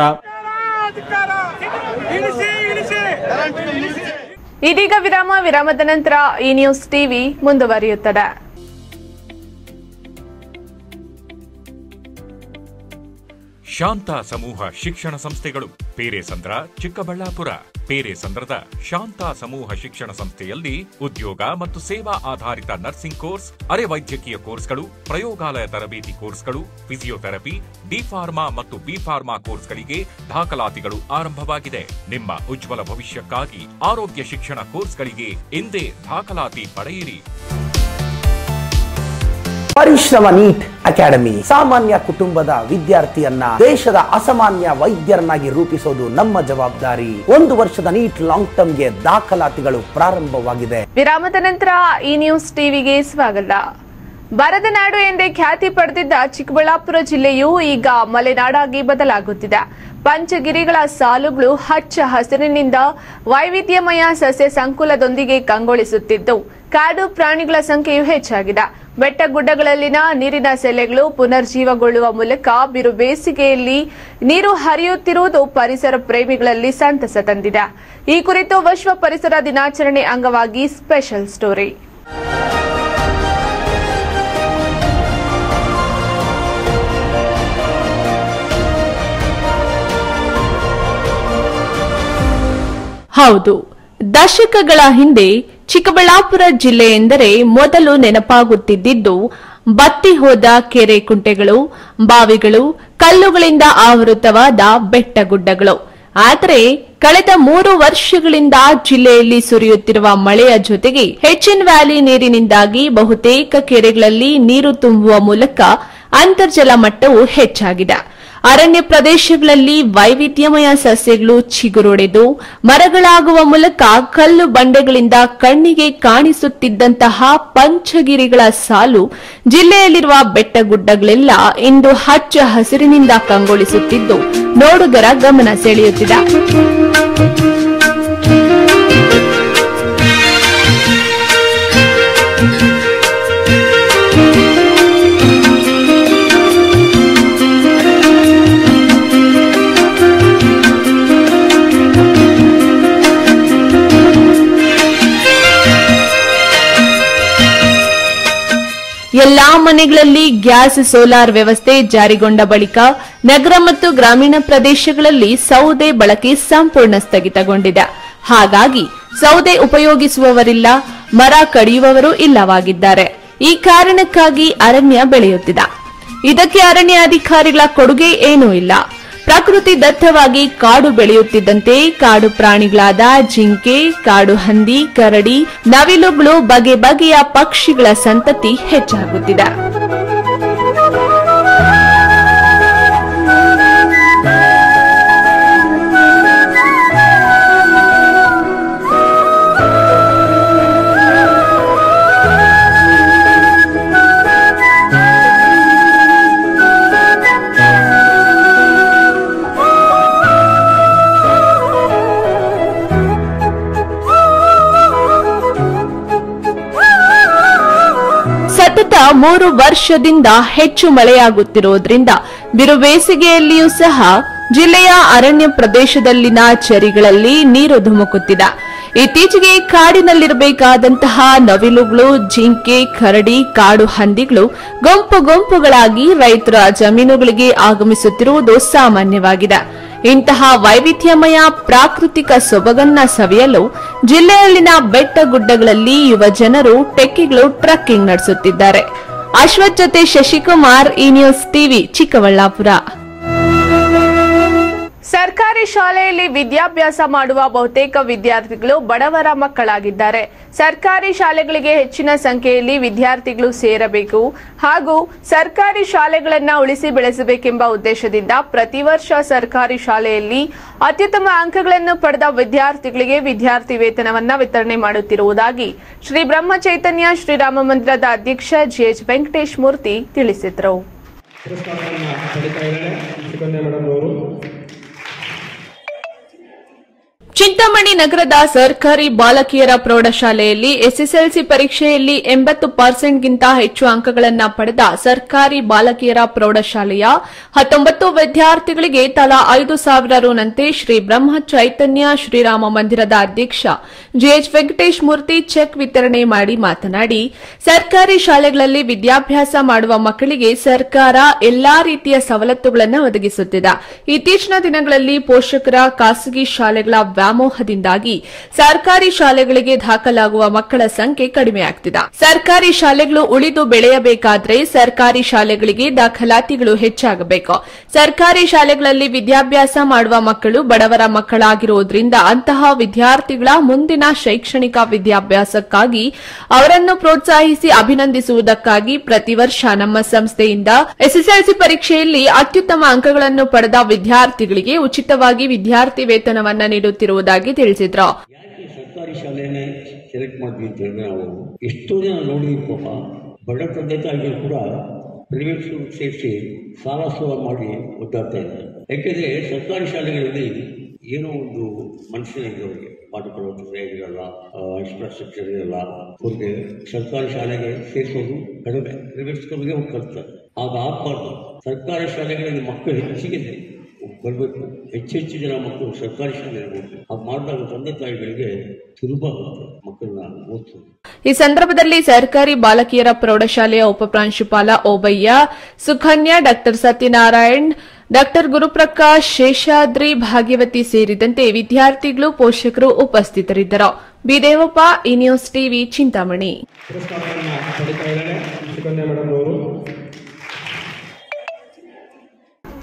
ಇದೀಗ ವಿರಾಮ. ವಿರಾಮದ ನಂತರ ಈ ನ್ಯೂಸ್ ಟಿವಿ ಮುಂದುವರಿಯುತ್ತದೆ. ಶಾಂತ ಸಮೂಹ ಶಿಕ್ಷಣ ಸಂಸ್ಥೆಗಳು ಪೇರೆಸಂದ್ರ, ಚಿಕ್ಕಬಳ್ಳಾಪುರ. ಪೇರೆಸಂದ್ರದ ಶಾಂತ ಸಮೂಹ ಶಿಕ್ಷಣ ಸಂಸ್ಥೆಯಲ್ಲಿ ಉದ್ಯೋಗ ಮತ್ತು ಸೇವಾ ಆಧಾರಿತ ನರ್ಸಿಂಗ್ ಕೋರ್ಸ್, ಅರೆ ವೈದ್ಯಕೀಯ ಕೋರ್ಸ್ಗಳು, ಪ್ರಯೋಗಾಲಯ ತರಬೇತಿ ಕೋರ್ಸ್ಗಳು, ಫಿಸಿಯೋಥೆರಪಿ, ಡಿ ಫಾರ್ಮಾ ಮತ್ತು ಬಿ ಫಾರ್ಮಾ ಕೋರ್ಸ್ಗಳಿಗೆ ದಾಖಲಾತಿಗಳು ಆರಂಭವಾಗಿದೆ. ನಿಮ್ಮ ಉಜ್ವಲ ಭವಿಷ್ಯಕ್ಕಾಗಿ ಆರೋಗ್ಯ ಶಿಕ್ಷಣ ಕೋರ್ಸ್ಗಳಿಗೆ ಎಂದೇ ದಾಖಲಾತಿ ಪಡೆಯಿರಿ. ಪರಿಶ್ರಮ ನೀಟ್ ಅಕಾಡೆಮಿ ಸಾಮಾನ್ಯ ಕುಟುಂಬದ ವಿದ್ಯಾರ್ಥಿಯನ್ನ ದೇಶದ ಅಸಾಮಾನ್ಯ ವೈದ್ಯರನ್ನಾಗಿ ರೂಪಿಸೋದು ನಮ್ಮ ಜವಾಬ್ದಾರಿ. ಒಂದು ವರ್ಷದ ನೀಟ್ ಲಾಂಗ್ ಟರ್ಮ್ ಗೆ ದಾಖಲಾತಿಗಳು ಪ್ರಾರಂಭವಾಗಿದೆ. ವಿರಾಮದ ನಂತರ ಈ ನ್ಯೂಸ್ ಟಿವಿಗೆ ಸ್ವಾಗತ. ಬರದ ನಾಡು ಎಂದೇ ಖ್ಯಾತಿ ಪಡೆದಿದ್ದ ಚಿಕ್ಕಬಳ್ಳಾಪುರ ಜಿಲ್ಲೆಯು ಈಗ ಮಲೆನಾಡಾಗಿ ಬದಲಾಗುತ್ತಿದೆ. ಪಂಚಗಿರಿಗಳ ಸಾಲುಗಳು ಹಚ್ಚ ಹಸಿರಿನಿಂದ ವೈವಿಧ್ಯಮಯ ಸಸ್ಯ ಸಂಕುಲದೊಂದಿಗೆ ಕಂಗೊಳಿಸುತ್ತಿದ್ದು, ಕಾಡು ಪ್ರಾಣಿಗಳ ಸಂಖ್ಯೆಯೂ ಹೆಚ್ಚಾಗಿದೆ. ಬೆಟ್ಟ ಗುಡ್ಡಗಳಲ್ಲಿನ ನೀರಿನ ಸೆಲೆಗಳು ಪುನರ್ಜೀವಗೊಳ್ಳುವ ಮೂಲಕ ಬಿರು ಬೇಸಿಗೆಯಲ್ಲಿ ನೀರು ಹರಿಯುತ್ತಿರುವುದು ಪರಿಸರ ಪ್ರೇಮಿಗಳಲ್ಲಿ ಸಂತಸ ತಂದಿದೆ. ಈ ಕುರಿತು ವಿಶ್ವ ಪರಿಸರ ದಿನಾಚರಣೆ ಅಂಗವಾಗಿ ಸ್ಪೆಷಲ್ ಸ್ಟೋರಿ. ಹೌದು, ದಶಕಗಳ ಹಿಂದೆ ಚಿಕ್ಕಬಳ್ಳಾಪುರ ಜಿಲ್ಲೆ ಎಂದರೆ ಮೊದಲು ನೆನಪಾಗುತ್ತಿದ್ದು ಬತ್ತಿ ಹೋದ ಕೆರೆ ಕುಂಟೆಗಳು, ಬಾವಿಗಳು, ಕಲ್ಲುಗಳಿಂದ ಆವೃತವಾದ ಬೆಟ್ಟಗುಡ್ಡಗಳು. ಆದರೆ ಕಳೆದ ಮೂರು ವರ್ಷಗಳಿಂದ ಜಿಲ್ಲೆಯಲ್ಲಿ ಸುರಿಯುತ್ತಿರುವ ಮಳೆಯ ಜೊತೆಗೆ ಹೆಚ್ಎನ್ ವ್ಯಾಲಿ ನೀರಿನಿಂದಾಗಿ ಬಹುತೇಕ ಕೆರೆಗಳಲ್ಲಿ ನೀರು ತುಂಬುವ ಮೂಲಕ ಅಂತರ್ಜಲ ಮಟ್ಟವು ಹೆಚ್ಚಾಗಿದೆ. ಅರಣ್ಯ ಪ್ರದೇಶಗಳಲ್ಲಿ ವೈವಿಧ್ಯಮಯ ಸಸ್ಯಗಳು ಚಿಗುರೊಡೆದು ಮರಗಳಾಗುವ ಮೂಲಕ ಕಲ್ಲು ಬಂಡೆಗಳಿಂದ ಕಣ್ಣಿಗೆ ಕಾಣಿಸುತ್ತಿದ್ದಂತಹ ಪಂಚಗಿರಿಗಳ ಸಾಲು ಜಿಲ್ಲೆಯಲ್ಲಿರುವ ಬೆಟ್ಟಗುಡ್ಡಗಳೆಲ್ಲ ಇಂದು ಹಚ್ಚ ಹಸಿರಿನಿಂದ ಕಂಗೊಳಿಸುತ್ತಿದ್ದು ನೋಡುಗರ ಗಮನ ಸೆಳೆಯುತ್ತಿದೆ. ಎಲ್ಲಾ ಮನೆಗಳಲ್ಲಿ ಗ್ಯಾಸ್ ಸೋಲಾರ್ ವ್ಯವಸ್ಥೆ ಜಾರಿಗೊಂಡ ಬಳಿಕ ನಗರ ಮತ್ತು ಗ್ರಾಮೀಣ ಪ್ರದೇಶಗಳಲ್ಲಿ ಸೌದೆ ಬಳಕೆ ಸಂಪೂರ್ಣ ಸ್ಥಗಿತಗೊಂಡಿದೆ. ಹಾಗಾಗಿ ಸೌದೆ ಉಪಯೋಗಿಸುವವರಿಲ್ಲ, ಮರ ಕಡಿಯುವವರು ಇಲ್ಲವಾಗಿದ್ದಾರೆ. ಈ ಕಾರಣಕ್ಕಾಗಿ ಅರಣ್ಯ ಬೆಳೆಯುತ್ತಿದೆ. ಇದಕ್ಕೆ ಅರಣ್ಯ ಅಧಿಕಾರಿಗಳ ಕೊಡುಗೆ ಏನೂ ಇಲ್ಲ. ಪ್ರಕೃತಿ ದತ್ತವಾಗಿ ಕಾಡು ಬೆಳೆಯುತ್ತಿದ್ದಂತೆ ಕಾಡು ಪ್ರಾಣಿಗಳಾದ ಜಿಂಕೆ, ಕಾಡು ಹಂದಿ, ಕರಡಿ, ನವಿಲುಗಳು, ಬಗೆ ಬಗೆಯ ಪಕ್ಷಿಗಳ ಸಂತತಿ ಹೆಚ್ಚಾಗುತ್ತಿದೆ. ಸತತ ಮೂರು ವರ್ಷದಿಂದ ಹೆಚ್ಚು ಮಳೆಯಾಗುತ್ತಿರುವುದರಿಂದ ಬಿರುಬೇಸಿಗೆಯಲ್ಲಿಯೂ ಸಹ ಜಿಲ್ಲೆಯ ಅರಣ್ಯ ಪ್ರದೇಶದಲ್ಲಿನ ಚರಿಗಳಲ್ಲಿ ನೀರು ಧುಮುಕುತ್ತಿದೆ. ಇತ್ತೀಚೆಗೆ ಕಾಡಿನಲ್ಲಿರಬೇಕಾದಂತಹ ನವಿಲುಗಳು, ಜಿಂಕೆ, ಕರಡಿ, ಕಾಡು ಹಂದಿಗಳು ಗುಂಪು ಗುಂಪುಗಳಾಗಿ ರೈತರ ಜಮೀನುಗಳಿಗೆ ಆಗಮಿಸುತ್ತಿರುವುದು ಸಾಮಾನ್ಯವಾಗಿದೆ. ಇಂತಹ ವೈವಿಧ್ಯಮಯ ಪ್ರಾಕೃತಿಕ ಸೊಬಗನ್ನ ಸವಿಯಲು ಜಿಲ್ಲೆಯಲ್ಲಿನ ಬೆಟ್ಟಗುಡ್ಡಗಳಲ್ಲಿ ಯುವ ಜನರು ಟೆಕ್ಕಿಗಳು ಟ್ರಕ್ಕಿಂಗ್ ನಡೆಸುತ್ತಿದ್ದಾರೆ. ಅಶ್ವಥ್ ಜೊತೆ ಶಶಿಕುಮಾರ್, ಈ ನ್ಯೂಸ್ ಟಿವಿ, ಚಿಕ್ಕಬಳ್ಳಾಪುರ. ಸರ್ಕಾರಿ ಶಾಲೆಯಲ್ಲಿ ವಿದ್ಯಾಭ್ಯಾಸ ಮಾಡುವ ಬಹುತೇಕ ವಿದ್ಯಾರ್ಥಿಗಳು ಬಡವರ ಮಕ್ಕಳಾಗಿದ್ದಾರೆ. ಸರ್ಕಾರಿ ಶಾಲೆಗಳಿಗೆ ಹೆಚ್ಚಿನ ಸಂಖ್ಯೆಯಲ್ಲಿ ವಿದ್ಯಾರ್ಥಿಗಳು ಸೇರಬೇಕು ಹಾಗೂ ಸರ್ಕಾರಿ ಶಾಲೆಗಳನ್ನು ಉಳಿಸಿ ಬೆಳೆಸಬೇಕೆಂಬ ಉದ್ದೇಶದಿಂದ ಪ್ರತಿ ವರ್ಷ ಸರ್ಕಾರಿ ಶಾಲೆಯಲ್ಲಿ ಅತ್ಯುತ್ತಮ ಅಂಕಗಳನ್ನು ಪಡೆದ ವಿದ್ಯಾರ್ಥಿಗಳಿಗೆ ವಿದ್ಯಾರ್ಥಿ ವೇತನವನ್ನು ವಿತರಣೆ ಮಾಡುತ್ತಿರುವುದಾಗಿ ಶ್ರೀ ಬ್ರಹ್ಮ ಚೈತನ್ಯ ಶ್ರೀರಾಮ ಮಂದಿರದ ಅಧ್ಯಕ್ಷ ಜಿಎಚ್ ವೆಂಕಟೇಶ್ ಮೂರ್ತಿ ತಿಳಿಸಿದರು. ಚಿಂತಾಮಣಿ ನಗರದ ಸರ್ಕಾರಿ ಬಾಲಕಿಯರ ಪ್ರೌಢಶಾಲೆಯಲ್ಲಿ ಎಸ್ಎಸ್ಎಲ್ಸಿ ಪರೀಕ್ಷೆಯಲ್ಲಿ ಎಂಬತ್ತು ಪರ್ಸೆಂಟ್ಗಿಂತ ಹೆಚ್ಚು ಅಂಕಗಳನ್ನು ಪಡೆದ ಸರ್ಕಾರಿ ಬಾಲಕಿಯರ ಪ್ರೌಢಶಾಲೆಯ ಹತ್ತೊಂಬತ್ತು ವಿದ್ಯಾರ್ಥಿಗಳಿಗೆ ತಲಾ ಐದು ಸಾವಿರ ರುನಂತೆ ಶ್ರೀ ಬ್ರಹ್ಮ ಚೈತನ್ಯ ಶ್ರೀರಾಮ ಮಂದಿರದ ಅಧ್ಯಕ್ಷ ಜಿಎಚ್ ವೆಂಕಟೇಶ್ ಮೂರ್ತಿ ಚೆಕ್ ವಿತರಣೆ ಮಾಡಿ ಮಾತನಾಡಿ, ಸರ್ಕಾರಿ ಶಾಲೆಗಳಲ್ಲಿ ವಿದ್ಯಾಭ್ಯಾಸ ಮಾಡುವ ಮಕ್ಕಳಿಗೆ ಸರ್ಕಾರ ಎಲ್ಲಾ ರೀತಿಯ ಸವಲತ್ತುಗಳನ್ನು ಒದಗಿಸುತ್ತಿದೆ. ಇತ್ತೀಚಿನ ದಿನಗಳಲ್ಲಿ ಪೋಷಕರ ಖಾಸಗಿ ಶಾಲೆಗಳ ವ್ಯಾಮೋಹದಿಂದಾಗಿ ಸರ್ಕಾರಿ ಶಾಲೆಗಳಿಗೆ ದಾಖಲಾಗುವ ಮಕ್ಕಳ ಸಂಖ್ಯೆ ಕಡಿಮೆಯಾಗುತ್ತಿದೆ. ಸರ್ಕಾರಿ ಶಾಲೆಗಳು ಉಳಿದು ಬೆಳೆಯಬೇಕಾದರೆ ಸರ್ಕಾರಿ ಶಾಲೆಗಳಿಗೆ ದಾಖಲಾತಿಗಳು ಹೆಚ್ಚಾಗಬೇಕು. ಸರ್ಕಾರಿ ಶಾಲೆಗಳಲ್ಲಿ ವಿದ್ಯಾಭ್ಯಾಸ ಮಾಡುವ ಮಕ್ಕಳು ಬಡವರ ಮಕ್ಕಳಾಗಿರುವುದರಿಂದ ಅಂತಹ ವಿದ್ಯಾರ್ಥಿಗಳ ಮುಂದಿನ ಶೈಕ್ಷಣಿಕ ವಿದ್ಯಾಭ್ಯಾಸಕ್ಕಾಗಿ ಅವರನ್ನು ಪ್ರೋತ್ಸಾಹಿಸಿ ಅಭಿನಂದಿಸುವುದಕ್ಕಾಗಿ ಪ್ರತಿ ವರ್ಷ ನಮ್ಮ ಸಂಸ್ಥೆಯಿಂದ ಎಸ್ಎಸ್ಎಲ್ಸಿ ಪರೀಕ್ಷೆಯಲ್ಲಿ ಅತ್ಯುತ್ತಮ ಅಂಕಗಳನ್ನು ಪಡೆದ ವಿದ್ಯಾರ್ಥಿಗಳಿಗೆ ಉಚಿತವಾಗಿ ವಿದ್ಯಾರ್ಥಿ ವೇತನವನ್ನು ನೀಡುತ್ತಿರುವುದಾಗಿ ತಿಳಿಸಿದ್ರು. ಯಾಕೆ ಸರ್ಕಾರಿ ಶಾಲೆನೇ ಸೆಲೆಕ್ಟ್ ಮಾಡಿದ್ವಿ ಅಂತ ಹೇಳಿದ್ರೆ, ನಾವು ಎಷ್ಟೋ ಜನ ನೋಡಿದ್ವಿ ಪಾಪ ಬಡ ತಂದೆ ತಾಯಿಗಳು ಕೂಡ ಪ್ರೈವೇಟ್ ಸ್ಕೂಲ್ ಸೇರಿಸಿ ಸಾಲ ಸೋಲ ಮಾಡಿ ಒದ್ದಾಡ್ತಾ ಇದ್ದಾರೆ. ಯಾಕೆಂದರೆ ಸರ್ಕಾರಿ ಶಾಲೆಗಳಲ್ಲಿ ಏನೋ ಒಂದು ಮನುಷ್ಯ ಅವರಿಗೆ ಪಾಠ ಪ್ರವಚನ ಸರಿಯಾಗಿರಲ್ಲ, ಇನ್ಫ್ರಾಸ್ಟ್ರಕ್ಚರ್ ಇರಲ್ಲ, ಅವ್ರಿಗೆ ಸರ್ಕಾರಿ ಶಾಲೆಗೆ ಸೇರಿಸೋದು ಕಡಿಮೆ, ಪ್ರೈವೇಟ್ ಸ್ಕೂಲ್ಗೆ ಹೋಗಿ ಕಲಿಸ್ತಾರೆ. ಆಗ ಆಗಬಾರ್ದು. ಸರ್ಕಾರಿ ಶಾಲೆಗಳಲ್ಲಿ ಮಕ್ಕಳು ಹೆಚ್ಚಿಗೆ ಬರಬೇಕು, ಹೆಚ್ಚು ಹೆಚ್ಚು ಜನ ಮಕ್ಕಳು ಸರ್ಕಾರಿ ಶಾಲೆಗೆ ಹೋಗ್ಬೇಕು. ಅದು ಮಾಡಿದಾಗ ತಂದೆ ತಾಯಿಗಳಿಗೆ ಸುಲಭ ಆಗುತ್ತೆ ಮಕ್ಕಳನ್ನ ಓದಿಸೋದು. ಈ ಸಂದರ್ಭದಲ್ಲಿ ಸರ್ಕಾರಿ ಬಾಲಕಿಯರ ಪ್ರೌಢಶಾಲೆಯ ಉಪಪ್ರಾಂಶುಪಾಲ ಓಬಯ್ಯ, ಸುಕನ್ಯಾ, ಡಾಕ್ಟರ್ ಸತ್ಯನಾರಾಯಣ್, ಡಾಕ್ಟರ್ ಗುರುಪ್ರಕಾಶ್, ಶೇಷಾದ್ರಿ, ಭಾಗ್ಯವತಿ ಸೇರಿದಂತೆ ವಿದ್ಯಾರ್ಥಿಗಳು, ಪೋಷಕರು ಉಪಸ್ಥಿತರಿದ್ದರು. ಬಿದೇವಪ್ಪ, ಈ ನ್ಯೂಸ್ ಟಿವಿ, ಚಿಂತಾಮಣಿ. ಪುರಸ್ಕಾರವನ್ನು ಪಡಿತಾ ಇದ್ದಾರೆ ಸುಕನ್ಯಾ ಮೇಡಮ್ ಅವರು.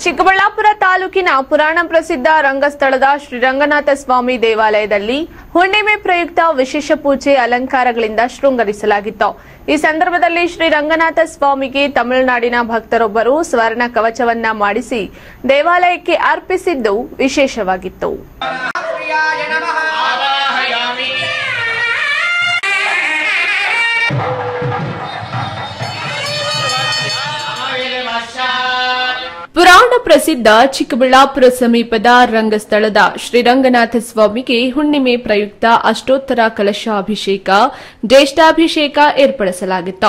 ಚಿಕ್ಕಬಳ್ಳಾಪುರ ತಾಲೂಕಿನ ಪುರಾಣ ಪ್ರಸಿದ್ಧ ರಂಗಸ್ಥಳದ ಶ್ರೀರಂಗನಾಥ ಸ್ವಾಮಿ ದೇವಾಲಯದಲ್ಲಿ ಹುಣ್ಣಿಮೆ ಪ್ರಯುಕ್ತ ವಿಶೇಷ ಪೂಜೆ ಅಲಂಕಾರಗಳಿಂದ ಶೃಂಗರಿಸಲಾಗಿತ್ತು. ಈ ಸಂದರ್ಭದಲ್ಲಿ ಶ್ರೀರಂಗನಾಥ ಸ್ವಾಮಿಗೆ ತಮಿಳುನಾಡಿನ ಭಕ್ತರೊಬ್ಬರು ಸ್ವರ್ಣ ಕವಚವನ್ನ ಮಾಡಿಸಿ ದೇವಾಲಯಕ್ಕೆ ಅರ್ಪಿಸಿದ್ದು ವಿಶೇಷವಾಗಿತ್ತು. ಪುರಾಣ ಪ್ರಸಿದ್ಧ ಚಿಕ್ಕಬಳ್ಳಾಪುರ ಸಮೀಪದ ರಂಗಸ್ಥಳದ ಶ್ರೀರಂಗನಾಥ ಸ್ವಾಮಿಗೆ ಹುಣ್ಣಿಮೆ ಪ್ರಯುಕ್ತ ಅಷ್ಟೋತ್ತರ ಕಲಶಾಭಿಷೇಕ, ಜ್ಯೇಷ್ಠಾಭಿಷೇಕ ಏರ್ಪಡಿಸಲಾಗಿತ್ತು.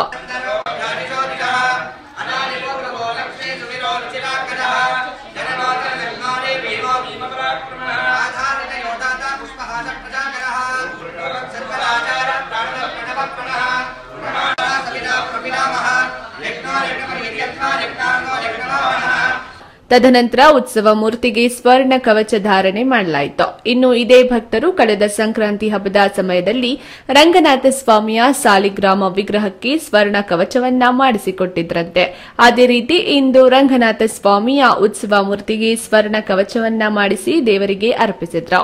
ತದನಂತರ ಉತ್ಸವ ಮೂರ್ತಿಗೆ ಸ್ವರ್ಣ ಕವಚ ಧಾರಣೆ ಮಾಡಲಾಯಿತು. ಇನ್ನು ಇದೇ ಭಕ್ತರು ಕಳೆದ ಸಂಕ್ರಾಂತಿ ಹಬ್ಬದ ಸಮಯದಲ್ಲಿ ರಂಗನಾಥ ಸ್ವಾಮಿಯ ಸಾಲಿಗ್ರಾಮ ವಿಗ್ರಹಕ್ಕೆ ಸ್ವರ್ಣ ಕವಚವನ್ನ ಮಾಡಿಸಿಕೊಟ್ಟಿದ್ರಂತೆ. ಅದೇ ರೀತಿ ಇಂದು ರಂಗನಾಥ ಸ್ವಾಮಿಯ ಉತ್ಸವ ಮೂರ್ತಿಗೆ ಸ್ವರ್ಣ ಕವಚವನ್ನ ಮಾಡಿಸಿ ದೇವರಿಗೆ ಅರ್ಪಿಸಿದ್ರು.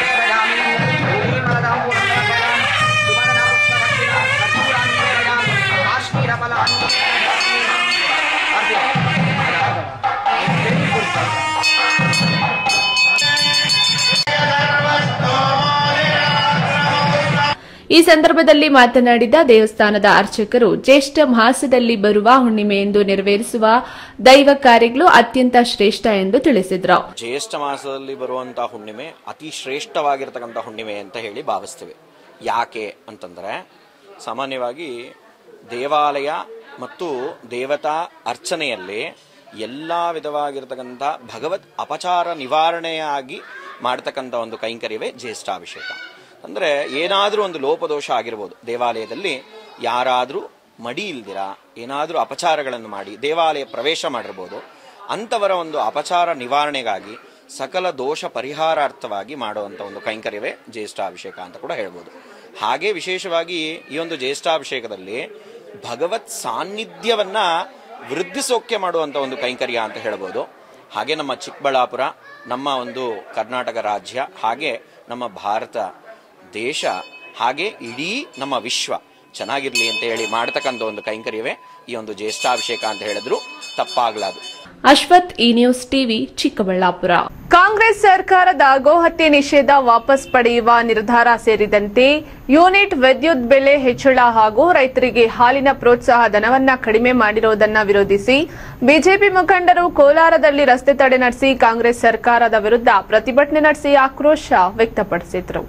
ಈ ಸಂದರ್ಭದಲ್ಲಿ ಮಾತನಾಡಿದ ದೇವಸ್ಥಾನದ ಅರ್ಚಕರು, ಜ್ಯೇಷ್ಠ ಮಾಸದಲ್ಲಿ ಬರುವ ಹುಣ್ಣಿಮೆಯೆಂದು ನೆರವೇರಿಸುವ ದೈವ ಕಾರ್ಯಗಳು ಅತ್ಯಂತ ಶ್ರೇಷ್ಠ ಎಂದು ತಿಳಿಸಿದರು. ಜ್ಯೇಷ್ಠ ಮಾಸದಲ್ಲಿ ಬರುವಂತಹ ಹುಣ್ಣಿಮೆ ಅತಿ ಶ್ರೇಷ್ಠವಾಗಿರತಕ್ಕಂಥ ಹುಣ್ಣಿಮೆ ಅಂತ ಹೇಳಿ ಭಾವಿಸ್ತೇವೆ. ಯಾಕೆ ಅಂತಂದ್ರೆ ಸಾಮಾನ್ಯವಾಗಿ ದೇವಾಲಯ ಮತ್ತು ದೇವತಾ ಅರ್ಚನೆಯಲ್ಲಿ ಎಲ್ಲಾ ವಿಧವಾಗಿರತಕ್ಕಂಥ ಭಗವತ್ ಅಪಚಾರ ನಿವಾರಣೆಯಾಗಿ ಮಾಡತಕ್ಕಂಥ ಒಂದು ಕೈಂಕರ್ಯವೇ ಜ್ಯೇಷ್ಠಾಭಿಷೇಕ. ಅಂದ್ರೆ ಏನಾದ್ರೂ ಒಂದು ಲೋಪದೋಷ ಆಗಿರ್ಬೋದು, ದೇವಾಲಯದಲ್ಲಿ ಯಾರಾದ್ರೂ ಮಡಿ ಇಲ್ದಿರ ಏನಾದ್ರೂ ಅಪಚಾರಗಳನ್ನು ಮಾಡಿ ದೇವಾಲಯ ಪ್ರವೇಶ ಮಾಡಿರ್ಬೋದು, ಅಂತವರ ಒಂದು ಅಪಚಾರ ನಿವಾರಣೆಗಾಗಿ ಸಕಲ ದೋಷ ಪರಿಹಾರಾರ್ಥವಾಗಿ ಮಾಡುವಂತ ಒಂದು ಕೈಂಕರ್ಯವೇ ಜ್ಯೇಷ್ಠಾಭಿಷೇಕ ಅಂತ ಕೂಡ ಹೇಳ್ಬೋದು. ಹಾಗೆ ವಿಶೇಷವಾಗಿ ಈ ಒಂದು ಜ್ಯೇಷ್ಠಾಭಿಷೇಕದಲ್ಲಿ ಭಗವತ್ ಸಾನ್ನಿಧ್ಯವನ್ನ ವೃದ್ಧಿಸೋಕೆ ಮಾಡುವಂತ ಒಂದು ಕೈಂಕರ್ಯ ಅಂತ ಹೇಳ್ಬೋದು. ಹಾಗೆ ನಮ್ಮ ಚಿಕ್ಕಬಳ್ಳಾಪುರ, ನಮ್ಮ ಒಂದು ಕರ್ನಾಟಕ ರಾಜ್ಯ, ಹಾಗೆ ನಮ್ಮ ಭಾರತ ದೇಶ, ಹಾಗೆ ಇಡೀ ನಮ್ಮ ವಿಶ್ವ ಚೆನ್ನಾಗಿರ್ಲಿ ಅಂತ ಹೇಳಿ ಮಾಡತಕ್ಕಂಥ ಒಂದು ಕೈಂಕರ್ಯವೇ ಈ ಒಂದು ಜ್ಯೇಷ್ಠಾಭಿಷೇಕ ಅಂತ ಹೇಳಿದ್ರು ತಪ್ಪಾಗ್ಲಾದು. ಅಶ್ವಥ್, ಈ ನ್ಯೂಸ್ ಟಿವಿ, ಚಿಕ್ಕಬಳ್ಳಾಪುರ. ಕಾಂಗ್ರೆಸ್ ಸರ್ಕಾರದ ಗೋಹತ್ಯೆ ನಿಷೇಧ ವಾಪಸ್ ಪಡೆಯುವ ನಿರ್ಧಾರ ಸೇರಿದಂತೆ ಯೂನಿಟ್ ವಿದ್ಯುತ್ ಬೆಲೆ ಹೆಚ್ಚಳ ಹಾಗೂ ರೈತರಿಗೆ ಹಾಲಿನ ಪ್ರೋತ್ಸಾಹ ಧನವನ್ನ ಕಡಿಮೆ ಮಾಡಿರುವುದನ್ನ ವಿರೋಧಿಸಿ ಬಿಜೆಪಿ ಮುಖಂಡರು ಕೋಲಾರದಲ್ಲಿ ರಸ್ತೆ ತಡೆ ನಡೆಸಿ ಕಾಂಗ್ರೆಸ್ ಸರ್ಕಾರದ ವಿರುದ್ಧ ಪ್ರತಿಭಟನೆ ನಡೆಸಿ ಆಕ್ರೋಶ ವ್ಯಕ್ತಪಡಿಸಿದರು.